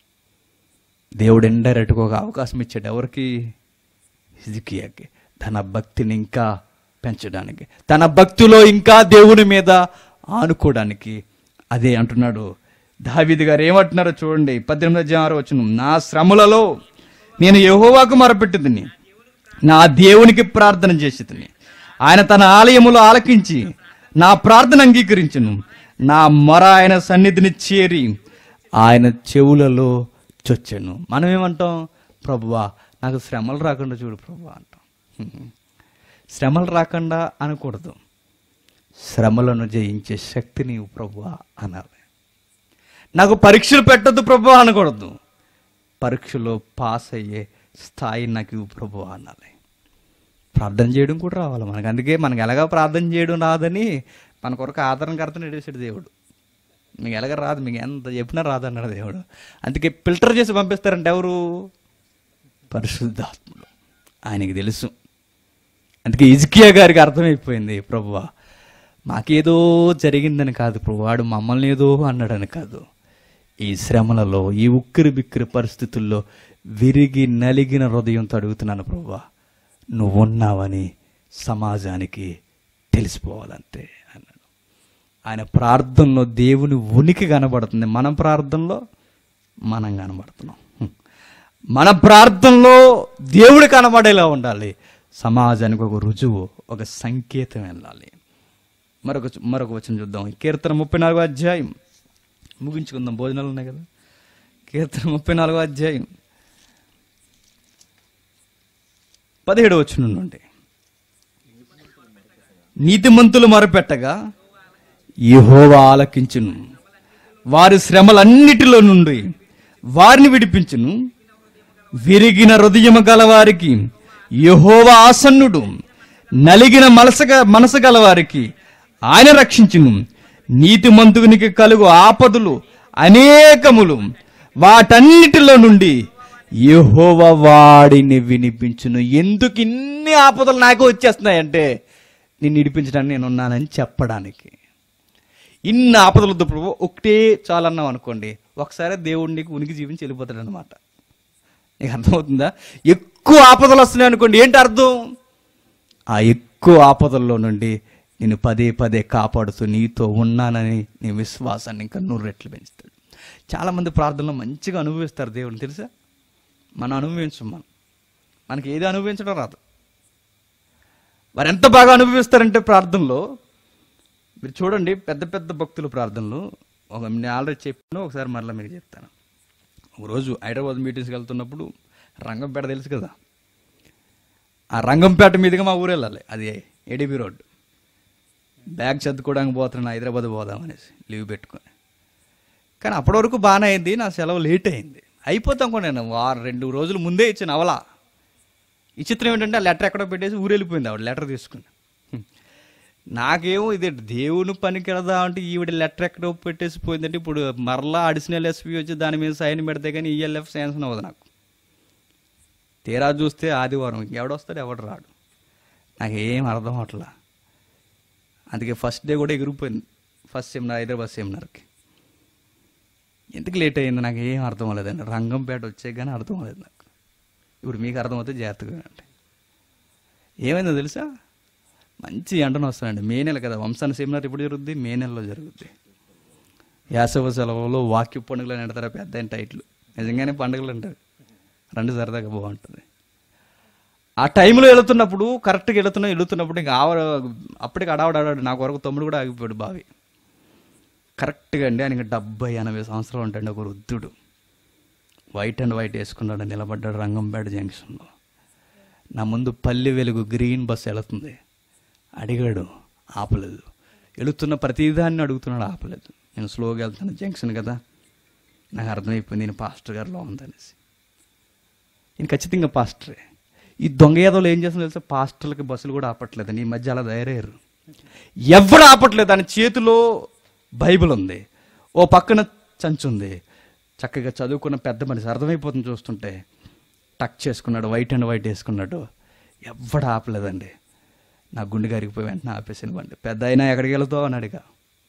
దేవుడు ఇండైరెక్ట్గా ఒక అవకాశం ఇచ్చాడు. ఎవరికి? హిజ్కియాకి. తన భక్తిని ఇంకా పెంచడానికి, తన భక్తిలో ఇంకా దేవుని మీద ఆనుకోవడానికి. అదే అంటున్నాడు దావీదు గారు. ఏమంటున్నారో చూడండి, పద్దెనిమిది అధ్యాయం ఆరో వచనం. నా శ్రమలలో నేను యెహోవాకు మొరపెట్టుదుని, నా దేవునికి ప్రార్థన చేసితిని, ఆయన తన ఆలయములో ఆలకించి నా ప్రార్థన అంగీకరించును, నా మొర ఆయన సన్నిధిని చేరి ఆయన చెవులలో చొచ్చెను. మనం ఏమంటాం? ప్రభువా నాకు శ్రమలు రాకుండా చూడు ప్రభువా అంటాం. శ్రమలు రాకుండా అనకూడదు, శ్రమలను జయించే శక్తి నీవు ప్రభువా అనాలి. నాకు పరీక్షలు పెట్టద్దు ప్రభువా అనకూడదు, పరీక్షలో పాస్ అయ్యే స్థాయి నాకు ఇవ్వు ప్రభువా అనాలి. ప్రార్థన చేయడం కూడా రావాలి మనకు. అందుకే మనకు ఎలాగా ప్రార్థన చేయడం రాదని మన కొరకు ఆదరణకర్తను ఎడేసాడు దేవుడు. మీకు ఎలాగ రాదు, మీకు ఎంత చెప్పినా రాదన్నాడు దేవుడు. అందుకే ఫిల్టర్ చేసి పంపిస్తారంటే ఎవరు? పరిశుద్ధాత్ముడు. ఆయనకి తెలుసు. అందుకే హిజ్కియా గారికి అర్థమైపోయింది, ప్రభువా మాకేదో జరిగిందని కాదు ప్రభు, వాడు మమ్మల్ని ఏదో అన్నాడని కాదు, ఈ శ్రమలలో ఈ ఉక్కిరి బిక్కిరి పరిస్థితుల్లో విరిగి నలిగిన హృదయంతో అడుగుతున్నాను ప్రభువా, నువ్వు ఉన్నావని సమాజానికి తెలిసిపోవాలంతే అన్నాడు. ఆయన ప్రార్థనలో దేవుని ఉనికి కనబడుతుంది, మన ప్రార్థనలో మనం కనబడుతున్నాం. మన ప్రార్థనలో దేవుడు కనబడేలా ఉండాలి, సమాజానికి ఒక రుజువు, ఒక సంకేతం వెళ్ళాలి. మరొక మరొక వచనం చూద్దాం. కీర్తన ముప్పై నాలుగో అధ్యాయం. ముగించుకుందాం, భోజనాలు ఉన్నాయి కదా. కీర్తన ముప్పై నాలుగో అధ్యాయం పదిహేడు వచనం నుండి. నీతిమంతులు మొరపెట్టగా యెహోవా ఆలకించును, వారి శ్రమలన్నిటిలో నుండి వారిని విడిపించును, విరిగిన హృదయము గలవారికి యెహోవా ఆసన్నుడు, నలిగిన మనసగా మనసు గలవారికి ఆయన రక్షించును. నీతిమంతునికి కలుగు ఆపదలు అనేకములు, వాటన్నిటిలో నుండి యెహోవా వాడిని వినిపించును. ఎందుకు ఇన్ని ఆపదలు నాకు వచ్చేస్తున్నాయంటే నిన్ను విడిపించడానికి నేను ఉన్నానని చెప్పడానికి. ఇన్ని ఆపదలు వద్దు ప్రభు, ఒకటే చాలన్నాం అనుకోండి, ఒకసారి దేవుడు నీకు ఉనికి జీవించి వెళ్ళిపోతాడు అనమాట. నీకు అర్థమవుతుందా? ఎక్కువ ఆపదలు వస్తున్నాయి అనుకోండి, ఏంటి అర్థం? ఆ ఎక్కువ ఆపదల్లో నుండి నేను పదే పదే కాపాడుతూ నీతో ఉన్నానని నీ విశ్వాసాన్ని ఇంకా నూరు రెట్లు పెంచుతాడు. చాలామంది ప్రార్థనలో మంచిగా అనుభవిస్తారు దేవుడిని, తెలుసా? మనం అనుభవించం. మనం మనకి ఏది అనుభవించడం రాదు. వారు ఎంత బాగా అనుభవిస్తారంటే ప్రార్థనలో, మీరు చూడండి, పెద్ద పెద్ద భక్తుల ప్రార్థనలు. ఒక నేను ఆల్రెడీ చెప్పాను, ఒకసారి మరలా మీకు చెప్తాను. ఒకరోజు హైదరాబాద్ మీటింగ్స్కి వెళ్తున్నప్పుడు రంగంపేట తెలుసు కదా, ఆ రంగంపేట మీదుగా మా ఊరు వెళ్ళాలి, అది ఏడీబీ రోడ్. బ్యాగ్ చదువుకోవడానికి పోతున్నాను, హైదరాబాద్ పోదామనేసి లీవ్ పెట్టుకొని. కానీ అప్పటి వరకు బాగానే అయింది, నా సెలవు లేట్ అయింది. అయిపోతాం కూడా, నేను వారం రెండు రోజులు ముందే ఇచ్చాను అవలా. ఈ చిత్రం ఏంటంటే ఆ లెటర్ ఎక్కడో పెట్టేసి ఊరు వెళ్ళిపోయింది ఆవిడ లెటర్ తీసుకుని. నాకేమో ఇది దేవుని పనికి వెళదా అంటే ఈవిడ లెటర్ ఎక్కడో పెట్టేసి పోయిందంటే ఇప్పుడు మరలా అడిషనల్ ఎస్పీ వచ్చి దాని మీద సైన్ పెడితే కానీ ఈఎల్ఎఫ్ శాంక్షన్ అవ్వదు నాకు. తీరా చూస్తే ఆదివారం ఎవడొస్తాడు ఎవడు రాడు, నాకు ఏం అర్థం అవట్లా. అందుకే ఫస్ట్ డే కూడా ఎగిరిపోయింది, ఫస్ట్ సెమినార్ హైదరాబాద్ సెమినార్కి. ఎందుకు లేట్ అయింది నాకు ఏం అర్థం అవ్వలేదండి. రంగంపేట వచ్చే కానీ అర్థం అవ్వలేదు నాకు. ఇప్పుడు మీకు అర్థమవుతే జాగ్రత్తగా అంటే ఏమైందో తెలుసా? మంచి ఎండను వస్తానండి, మే నెల కదా. వంశాన సెమినార్ ఎప్పుడు జరుగుద్ది? మే నెలలో జరుగుద్ది. యాసవ సెలవులో వాక్య పండుగలు నెడతారా పెద్ద అయిన టైట్లు, నిజంగానే పండుగలు అంటారు, రెండు సరదాగా బాగుంటుంది. ఆ టైంలో వెళుతున్నప్పుడు, కరెక్ట్గా వెళుతున్నా వెళుతున్నప్పుడు ఇంకా ఆవ అప్పటికి అడావడు ఆడాడు, నాకు వరకు తమ్ముడు కూడా ఆగిపోయాడు బావి. కరెక్ట్గా అండి ఆయనకి డెబ్బై ఎనభై సంవత్సరాలు ఉంటాయండి. ఒక వృద్ధుడు వైట్ అండ్ వైట్ వేసుకున్నాడు, నిలబడ్డాడు రంగంపేట జంక్షన్లో. నా ముందు పల్లె వెలుగు గ్రీన్ బస్సు వెళుతుంది, అడిగాడు, ఆపలేదు. వెళుతున్న ప్రతిదాన్ని అడుగుతున్నాడు, ఆపలేదు. నేను స్లోగా వెళ్తాను, జంక్షన్ కదా, నాకు అర్థమైపోయింది నేను పాస్టర్ గారిలో ఉందనేసి. ఈయన ఖచ్చితంగా పాస్టరే. ఈ దొంగ యాదవులు ఏం చేస్తుందో తెలుసా? పాస్టర్లకి బస్సులు కూడా ఆపట్లేదు. ఈ మధ్య అలా తయారయ్యారు, ఎవడు ఆపట్లేదు. ఆయన చేతిలో బైబిల్ ఉంది, ఓ పక్కన చంచు ఉంది, చక్కగా చదువుకున్న పెద్ద మనిషి, అర్థమైపోతుంది చూస్తుంటే. టక్ చేసుకున్నాడు, వైట్ అండ్ వైట్ వేసుకున్నాడు, ఎవడు ఆపలేదండి. నా గుండె గారికిపోయి వెంటనే ఆపేసిన బండి. పెద్ద అయినా ఎక్కడికి వెళ్తావు అని అడిగా.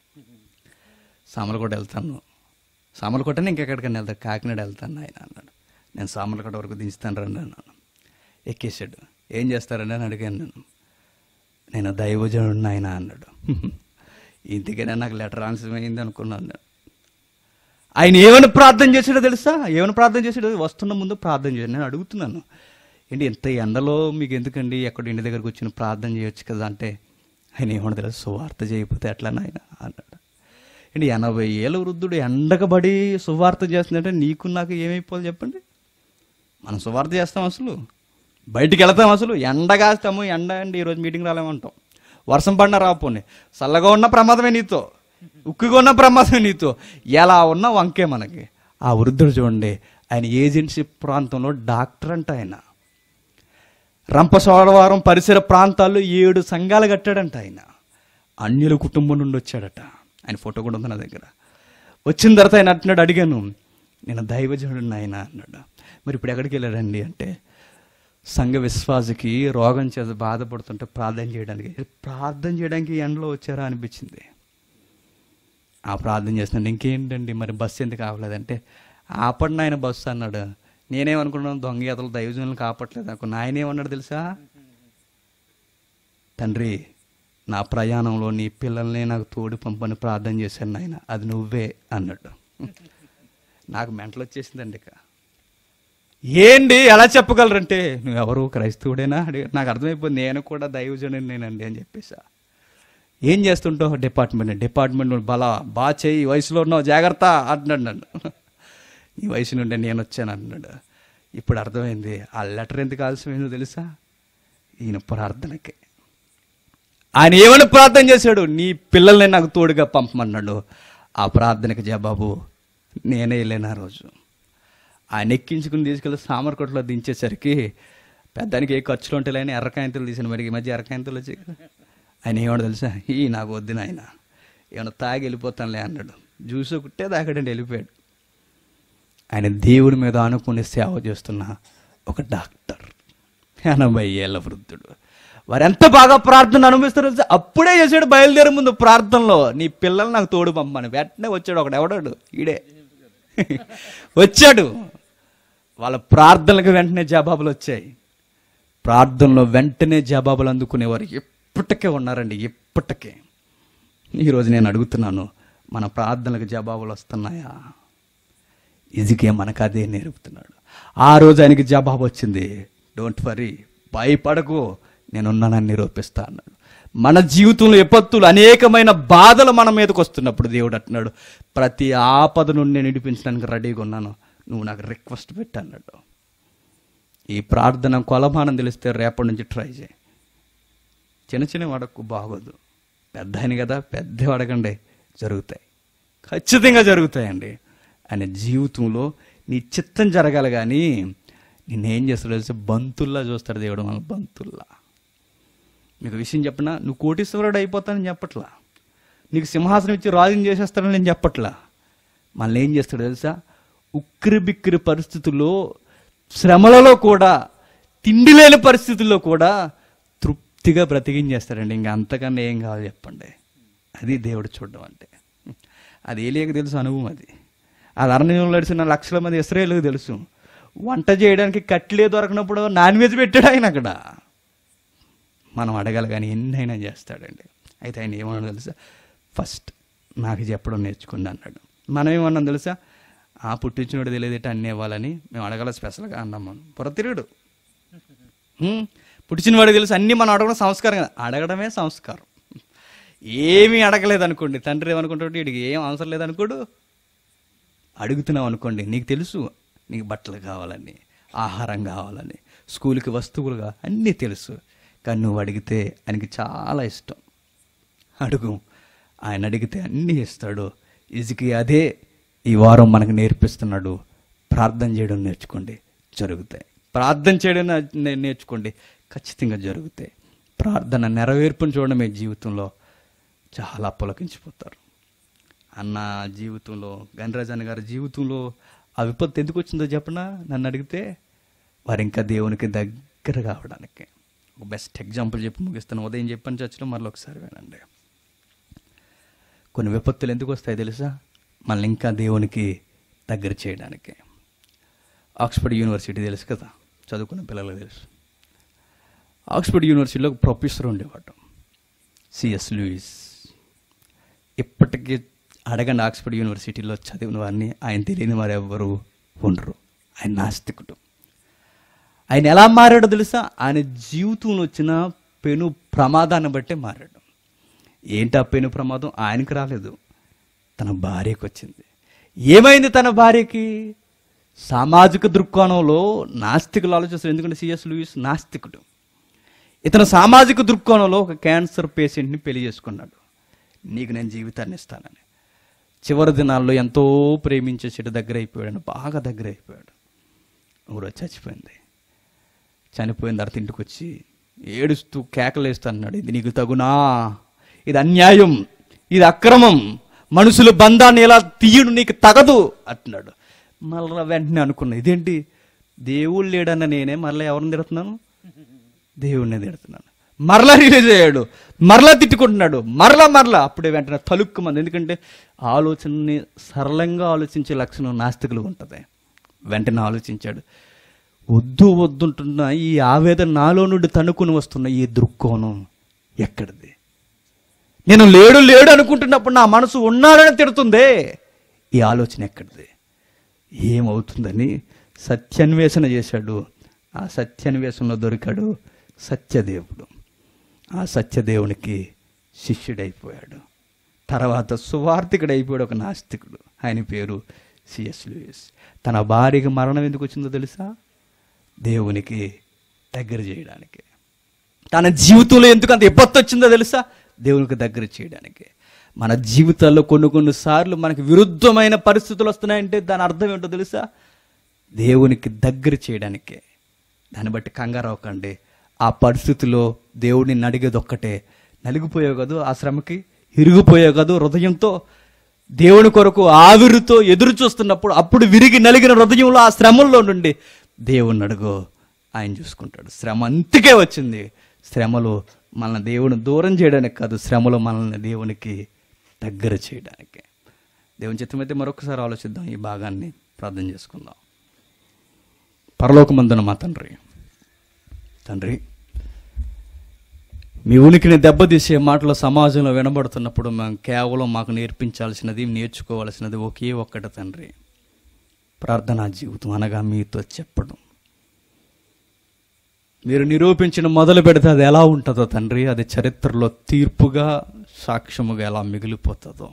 సామలకోట వెళ్తాను. సామలకోటనే ఇంకెక్కడికైనా వెళ్తాను, కాకినాడ వెళ్తాను ఆయన అన్నాడు. నేను సామలకోట వరకు దించుతాను రండి అన్నాను. ఎక్కేసాడు. ఏం చేస్తారండి అని అడిగాను నేను. నేను దైవజనుడిని ఆయన అన్నాడు. ఇంటికైనా నాకు లెటర్ ఆన్సర్ అయింది అనుకున్నాను నేను. ఆయన ఏమైనా ప్రార్థన చేసాడో తెలుసా? ఏమైనా ప్రార్థన చేసాడో? వస్తున్న ముందు ప్రార్థన చేశాడు. నేను అడుగుతున్నాను, ఏంటి ఇంత ఎండలో మీకు ఎందుకండి, ఎక్కడ ఇంటి దగ్గరకు వచ్చిన ప్రార్థన చేయొచ్చు కదా అంటే, ఆయన ఏమన్నా తెలుసు, సువార్త చేయకపోతే ఎట్లా నాయన అన్నాడు. ఏంటి ఎనభై ఏళ్ళ వృద్ధుడు ఎండకబడి సువార్త చేస్తుందంటే నీకు నాకు ఏమైపోవాలి చెప్పండి? మనం సువార్త చేస్తాం అసలు? బయటికి వెళ్తాం అసలు? ఎండ కాస్తాము, ఎండ అండి ఈరోజు మీటింగ్ రాలేమంటాం. వర్షం పడినా రాపోండి, చల్లగా ఉన్న ప్రమాదమే నీతో, ఉక్కుగా ఉన్న ప్రమాదమే నీతో, ఎలా ఉన్నా వంకే మనకి. ఆ వృద్ధుడు చూడండి, ఆయన ఏజెన్సీ ప్రాంతంలో డాక్టర్ అంట. ఆయన రంపచోడవరం పరిసర ప్రాంతాల్లో ఏడు సంఘాలు కట్టాడంట. ఆయన అన్యుల కుటుంబం నుండి వచ్చాడట. ఆయన ఫోటో కూడా ఉంది నా దగ్గర. వచ్చిన తర్వాత ఆయన అంటున్నాడు, అడిగాను, నేను దైవజనుడిని ఆయన అన్నాడు. మరి ఇప్పుడు ఎక్కడికి వెళ్ళాడండి అంటే, సంఘ విశ్వాసకి రోగం చేత బాధపడుతుంటే ప్రార్థన చేయడానికి. ప్రార్థన చేయడానికి ఎండలో వచ్చారా అనిపించింది. ఆ ప్రార్థన చేస్తున్నాడు. ఇంకేంటండి మరి బస్సు ఎందుకు ఆపలేదంటే, ఆపడిన ఆయన బస్సు అన్నాడు. నేనేమనుకున్నాను, దొంగ ఈతలు దైవజనులు కాపట్లేదు అనుకున్నా. ఆయన ఏమన్నాడు తెలుసా? తండ్రి, నా ప్రయాణంలో నీ పిల్లల్ని నాకు తోడు పంపని ప్రార్థన చేశాను నాయన, అది నువ్వే అన్నాడు. నాకు మెంటలు వచ్చేసిందండి. ఇక ఏంటి ఎలా చెప్పగలరంటే, నువ్వెవరు క్రైస్తవుడేనా అడిగి. నాకు అర్థమైపోయింది, నేను కూడా దైవజనుడిని నేనండి అని చెప్పేసా. ఏం చేస్తుంటావు? డిపార్ట్మెంట్. డిపార్ట్మెంట్ బలా బాగా చేయి, వయసులో ఉన్నావు జాగ్రత్త అంటున్నాడు నన్ను. ఈ వయసు నుండి నేను వచ్చాను అన్నాడు. ఇప్పుడు అర్థమైంది ఆ లెటర్ ఎందుకు ఆలస్యమైందో తెలుసా? ఈయన ప్రార్థనకి. ఆయన ఏమైనా ప్రార్థన చేశాడు, నీ పిల్లల్ని నాకు తోడుగా పంపమన్నాడు. ఆ ప్రార్థనకి జవాబు నేనే వెళ్ళాను ఆ రోజు. ఆయన ఎక్కించుకుని తీసుకెళ్ళి సామర్కోటలో దించేసరికి పెద్దానికి ఏ ఖర్చులు ఉంటాయి అని ఎర్రకాయంతులు తీసాను. మరి ఈ మధ్య ఎర్రకాయంతులు వచ్చాయి కదా. ఆయన ఏమన్నా తెలుసా? ఈ నాకు వద్దున ఆయన ఏమన్నా తాగి వెళ్ళిపోతానులే అన్నాడు. జ్యూస్ కుట్టే తాగాడండి, వెళ్ళిపోయాడు. ఆయన దేవుడి మీద ఆనుకుని సేవ చేస్తున్న ఒక డాక్టర్, ఎనభై ఏళ్ళ వృద్ధుడు. వారు ఎంత బాగా ప్రార్థన అనుభవిస్తారో తెలుసా? అప్పుడే చేశాడు బయలుదేరే ముందు ప్రార్థనలో, నీ పిల్లలు నాకు తోడు పంపని. వెంటనే వచ్చాడు ఒకడు, ఎవడాడు ఈడే వచ్చాడు. వాళ్ళ ప్రార్థనలకు వెంటనే జవాబులు వచ్చాయి. ప్రార్థనలో వెంటనే జవాబులు అందుకునేవారు ఎప్పటికే ఉన్నారండి, ఎప్పటికే. ఈరోజు నేను అడుగుతున్నాను, మన ప్రార్థనలకు జవాబులు వస్తున్నాయా? ఇదికే మనకు అదే నేర్పుతున్నాడు. ఆ రోజు ఆయనకి జవాబు వచ్చింది, డోంట్ వరీ, భయపడకు, నేనున్నానని నిరూపిస్తా అన్నాడు. మన జీవితంలో విపత్తులు, అనేకమైన బాధలు మన మీదకి వస్తున్నప్పుడు దేవుడు అంటున్నాడు, ప్రతి ఆపద నుండి నేను విడిపించడానికి రెడీగా ఉన్నాను, నువ్వు నాకు రిక్వెస్ట్ పెట్టు అన్నాడు. ఈ ప్రార్థన కొలమానం తెలిస్తే రేపటి నుంచి ట్రై చేయి. చిన్న చిన్న వాడకు బాగోదు, పెద్ద ఆయన కదా, పెద్ద అడగండి, జరుగుతాయి, ఖచ్చితంగా జరుగుతాయండి. ఆయన జీవితంలో నీ చిత్తం జరగాలి, కానీ నిన్నేం చేస్తాడు తెలిసి బంతుల్లా చూస్తాడు దేవుడు, మన బంతుల్లా. మీకు విషయం చెప్పనా, నువ్వు కోటీశ్వరుడు అయిపోతానని చెప్పట్లా, నీకు సింహాసనం ఇచ్చి రాజుని చేసేస్తానని నేను చెప్పట్లా. మళ్ళీ ఏం చేస్తాడు తెలుసా, ఉక్కిరి బిక్కిరి పరిస్థితుల్లో, శ్రమలలో కూడా, తిండి లేని పరిస్థితుల్లో కూడా తృప్తిగా బ్రతికించేస్తాడండి. ఇంకా అంతకన్నా ఏం కావాలి చెప్పండి. అది దేవుడు చూడడం అంటే. అది ఏలియాకి తెలుసు అనుభవం. అది అది అరణ్యంలో నడిచిన లక్షల మంది ఇశ్రాయేలుకు తెలుసు. వంట చేయడానికి కట్లే దొరకనప్పుడు నాన్ వెజ్ పెట్టాడు ఆయన అక్కడ. మనం అడగాలి కానీ ఎన్నైనా చేస్తాడండి. అయితే ఆయన ఏమన్నా తెలుసా, ఫస్ట్ నాకు చెప్పడం నేర్చుకోండి అన్నాడు. మనం ఏమన్నాం తెలుసా, ఆ పుట్టించినోడు తెలియదేట అన్నీ ఇవ్వాలని మేము అడగాల స్పెషల్గా అన్నాం. మనం పొరతిరుగుడు పుట్టించినవాడు తెలుసు అన్నీ మనం అడగడం సంస్కారం కదా. అడగడమే సంస్కారం. ఏమీ అడగలేదు అనుకోండి, తండ్రి ఏమనుకుంటాడు, వీడికి ఏం అవసరం లేదనుకోడు. అడుగుతున్నావు అనుకోండి, నీకు తెలుసు నీకు బట్టలు కావాలని, ఆహారం కావాలని, స్కూల్కి వస్తువులుగా అన్నీ తెలుసు, కానీ నువ్వు అడిగితే ఆయనకి చాలా ఇష్టం. అడుగు, ఆయన అడిగితే అన్నీ ఇస్తాడు. ఇజికి అదే ఈ వారం మనకు నేర్పిస్తున్నాడు. ప్రార్థన చేయడం నేర్చుకోండి, జరుగుతాయి. ప్రార్థన చేయడం నేర్చుకోండి, ఖచ్చితంగా జరుగుతాయి. ప్రార్థన నెరవేర్పుని చూడడం మీ జీవితంలో చాలా పులకించిపోతారు. అన్న జీవితంలో, గణరాజన్ గారి జీవితంలో ఆ విపత్తు ఎందుకు వచ్చిందో చెప్పనా, నన్ను అడిగితే వారు ఇంకా దేవునికి దగ్గర కావడానికి. ఒక బెస్ట్ ఎగ్జాంపుల్ చెప్పి ముగిస్తాను. ఉదయం చెప్పని చర్చలో మళ్ళీ ఒకసారి వినండి. కొన్ని విపత్తులు ఎందుకు వస్తాయి తెలుసా, మళ్ళీ ఇంకా దేవునికి దగ్గర చేయడానికి. ఆక్స్ఫర్డ్ యూనివర్సిటీ తెలుసు కదా, చదువుకున్న పిల్లలకు తెలుసు. ఆక్స్ఫర్డ్ యూనివర్సిటీలో ఒక ప్రొఫెసర్ ఉండేవాడు, సిఎస్ లూయిస్. ఇప్పటికీ అడగండి, ఆక్స్ఫర్డ్ యూనివర్సిటీలో చదివిన వారిని ఆయన తెలియని వారు ఎవ్వరు ఉండరు. ఆయన నాస్తికుడు. ఆయన ఎలా మారాడో తెలుసా, ఆయన జీవితంలో వచ్చిన పెను ప్రమాదాన్ని బట్టే మారాడు. ఏంటి ఆ పెను ప్రమాదం? ఆయనకు రాలేదు, తన భార్యకు వచ్చింది. ఏమైంది తన భార్యకి? సామాజిక దృక్కోణంలో నాస్తికులు ఆలోచిస్తారు. ఎందుకంటే సిఎస్ లూయిస్ నాస్తికుడు. ఇతను సామాజిక దృక్కోణంలో ఒక క్యాన్సర్ పేషెంట్ని పెళ్లి చేసుకున్నాడు. నీకు నేను జీవితాన్ని ఇస్తానని. చివరి దినాల్లో ఎంతో ప్రేమించేసేట దగ్గర అయిపోయాడు, బాగా దగ్గర అయిపోయాడు. ఊరో చచ్చిపోయింది. చనిపోయిన తర్వాత ఇంటికి వచ్చి ఏడుస్తూ కేకలేస్తా అన్నాడు, ఇది నీకు తగునా, ఇది అన్యాయం, ఇది అక్రమం, మనుషుల బంధాన్ని ఎలా తీయడు, నీకు తగదు అంటున్నాడు. మళ్ళీ వెంటనే అనుకున్నా, ఇదేంటి దేవుడు లేడన్న నేనే మరలా ఎవరిని తిడుతున్నాను? దేవుడినే తిడుతున్నాను. మరలా రిలీజ్ అయ్యాడు, మరలా తిట్టుకుంటున్నాడు, మరలా మరలా. అప్పుడే వెంటనే తలుక్కుమంది. ఎందుకంటే ఆలోచనని సరళంగా ఆలోచించే లక్షణం నాస్తికులు ఉంటుంది. వెంటనే ఆలోచించాడు, వద్దు వద్దుంటున్న ఈ ఆవేదన నాలో నుండి తనుకుని వస్తున్న ఈ దృక్కోణం ఎక్కడిది? నేను లేడు లేడు అనుకుంటున్నప్పుడు నా మనసు ఉన్నాడని తిడుతుందే, ఈ ఆలోచన ఎక్కడిది? ఏమవుతుందని సత్యాన్వేషణ చేశాడు. ఆ సత్యాన్వేషణలో దొరికాడు సత్యదేవుడు. ఆ సత్యదేవునికి శిష్యుడైపోయాడు. తర్వాత సువార్థికుడు అయిపోయాడు, ఒక నాస్తికుడు. ఆయన పేరు సిఎస్ లూయిస్. తన భార్యకి మరణం ఎందుకు వచ్చిందో తెలుసా? దేవునికి దగ్గర చేయడానికి. తన జీవితంలో ఎందుకు అంత విపత్తు వచ్చిందో తెలుసా? దేవునికి దగ్గర చేయడానికి. మన జీవితాల్లో కొన్ని కొన్ని సార్లు మనకి విరుద్ధమైన పరిస్థితులు వస్తున్నాయంటే దాని అర్థం ఏంటో తెలుసా? దేవునికి దగ్గర చేయడానికే. దాన్ని బట్టి కంగారు అవ్వకండి. ఆ పరిస్థితిలో దేవుడిని అడిగేది ఒక్కటే, నలిగిపోయావు కదా ఆ శ్రమకి, ఇరిగిపోయావు కదా హృదయంతో, దేవుని కొరకు ఆవిరితో ఎదురు చూస్తున్నప్పుడు అప్పుడు విరిగి నలిగిన హృదయంలో ఆ శ్రమల్లో నుండి దేవుణ్ణి అడుగు, ఆయన చూసుకుంటాడు. శ్రమ అంతకే వచ్చింది, శ్రమలో మనల్ని దేవుని దూరం చేయడానికి కాదు, శ్రమలో మనల్ని దేవునికి దగ్గర చేయడానికి. దేవుని చిత్తమైతే మరొకసారి ఆలోచిద్దాం, ఈ భాగాన్ని ప్రార్థన చేసుకుందాం. పరలోకమందున మా తండ్రి, తండ్రి మీ ఉనికిని దెబ్బతీసే మాటలు సమాజంలో వినబడుతున్నప్పుడు మేము కేవలం మాకు నేర్పించాల్సినది, నేర్చుకోవాల్సినది ఒకే ఒక్కటి తండ్రి, ప్రార్థనా జీవితం అనగా మీతో చెప్పడం. మీరు నిరూపించిన మొదలు పెడితే అది ఎలా ఉంటుందో తండ్రి, అది చరిత్రలో తీర్పుగా సాక్ష్యముగా ఎలా మిగిలిపోతుందో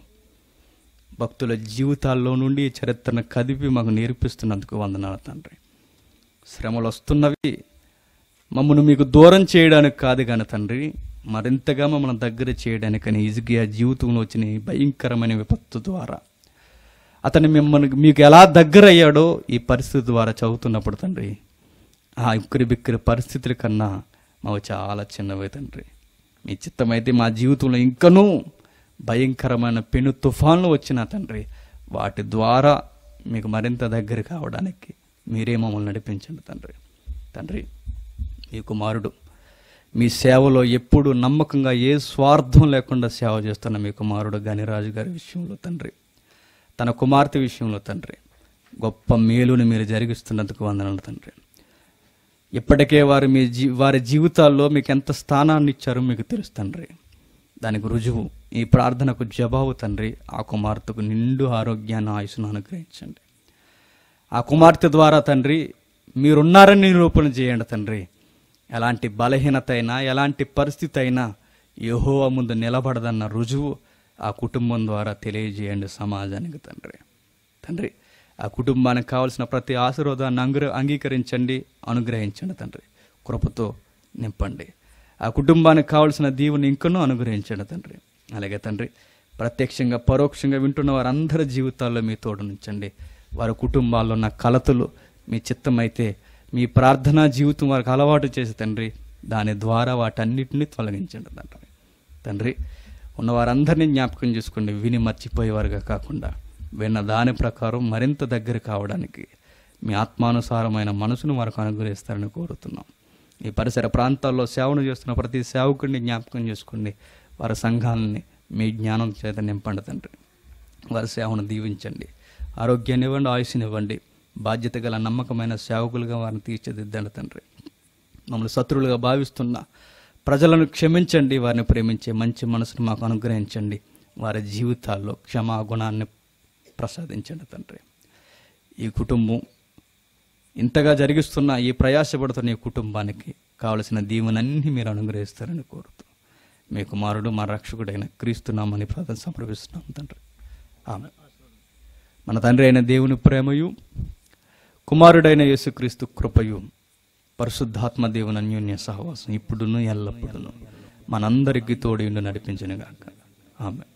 భక్తుల జీవితాల్లో నుండి ఈ చరిత్రను కదిపి మాకు నేర్పిస్తున్నందుకు వందనాలు తండ్రి. శ్రమలు వస్తున్నవి మమ్మల్ని మీకు దూరం చేయడానికి కాదు కానీ తండ్రి, మరింతగా మమ్మల్ని దగ్గర చేయడానికని హిజ్కియా జీవితంలో వచ్చిన ఈ భయంకరమైన విపత్తు ద్వారా అతను మిమ్మల్ని మీకు ఎలా దగ్గర అయ్యాడో ఈ పరిస్థితి ద్వారా చదువుతున్నప్పుడు తండ్రి, ఆ ఉక్కిరి బిక్కిరి పరిస్థితుల కన్నా మాకు చాలా చిన్నవే తండ్రి. మీ చిత్తమైతే మా జీవితంలో ఇంకనూ భయంకరమైన పెను తుఫాన్లు వచ్చినా తండ్రి, వాటి ద్వారా మీకు మరింత దగ్గర కావడానికి మీరే మమ్మల్ని నడిపించండి తండ్రి. తండ్రి మీ కుమారుడు మీ సేవలో ఎప్పుడు నమ్మకంగా ఏ స్వార్థం లేకుండా సేవ చేస్తున్న మీ కుమారుడు గనిరాజు గారి విషయంలో తండ్రి, తన కుమార్తె విషయంలో తండ్రి గొప్ప మేలుని మీరు జరిగిస్తున్నందుకు వందనాలు తండ్రి. ఇప్పటికే వారు మీ జీ వారి జీవితాల్లో మీకు ఎంత స్థానాన్ని ఇచ్చారో మీకు తెలుసు తండ్రి. దానికి రుజువు ఈ ప్రార్థనకు జవాబు తండ్రి, ఆ కుమార్తెకు నిండు ఆరోగ్యాన్ని ఆయుసును అనుగ్రహించండి. ఆ కుమార్తె ద్వారా తండ్రి మీరున్నారని నిరూపణ చేయండి తండ్రి. ఎలాంటి బలహీనత అయినా ఎలాంటి పరిస్థితి అయినా యెహోవా ముందు నిలబడదన్న రుజువు ఆ కుటుంబం ద్వారా తెలియజేయండి సమాజానికి తండ్రి. తండ్రి ఆ కుటుంబానికి కావాల్సిన ప్రతి ఆశీర్వాదాన్ని అంగ అంగీకరించండి, అనుగ్రహించండి తండ్రి. కృపతో నింపండి. ఆ కుటుంబానికి కావాల్సిన దీవుని ఇంకనూ అనుగ్రహించండి తండ్రి. అలాగే తండ్రి ప్రత్యక్షంగా పరోక్షంగా వింటున్న వారందరి జీవితాల్లో మీ తోడు నుంచండి. వారి కుటుంబాల్లో ఉన్న కలతలు మీ చిత్తమైతే మీ ప్రార్థనా జీవితం వారికి అలవాటు చేసి తండ్రి, దాని ద్వారా వాటన్నిటిని తొలగించండి తండ్రి. తండ్రి ఉన్న వారందరినీ జ్ఞాపకం చేసుకోండి, విని మర్చిపోయేవారుగా కాకుండా విన్న దాని ప్రకారం మరింత దగ్గర కావడానికి మీ ఆత్మానుసారమైన మనసును వారికి అనుగ్రహిస్తారని కోరుతున్నాం. ఈ పరిసర ప్రాంతాల్లో సేవను చేస్తున్న ప్రతి సేవకుడిని జ్ఞాపకం చేసుకోండి. వారి సంఘాలని మీ జ్ఞానం చేత నింపండి తండ్రి. వారి సేవను దీవించండి, ఆరోగ్యాన్ని ఇవ్వండి, ఆయుష్నివ్వండి. బాధ్యత గల నమ్మకమైన సేవకులుగా వారిని తీర్చిదిద్దండి తండ్రి. మమ్మల్ని శత్రువులుగా భావిస్తున్న ప్రజలను క్షమించండి, వారిని ప్రేమించే మంచి మనసును మాకు అనుగ్రహించండి. వారి జీవితాల్లో క్షమాగుణాన్ని ప్రసాదించండి తండ్రి. ఈ కుటుంబం ఇంతగా జరిగిస్తున్న ఈ ప్రయాసపడుతున్న ఈ కుటుంబానికి కావలసిన దీవెనన్నీ మీరు అనుగ్రహిస్తారని కోరుతూ మీ కుమారుడు మా రక్షకుడైన క్రీస్తున్నామని ప్రార్థన సమర్పిస్తున్నాం తండ్రి. ఆమె మన తండ్రి అయిన దేవుని ప్రేమయు కుమారుడైన యేసుక్రీస్తు కృపయు పరిశుద్ధాత్మ దేవుని అన్యోన్య సహవాసం ఇప్పుడును ఎల్లప్పుడూ మనందరికీ తోడి నడిపించును గాక. ఆమె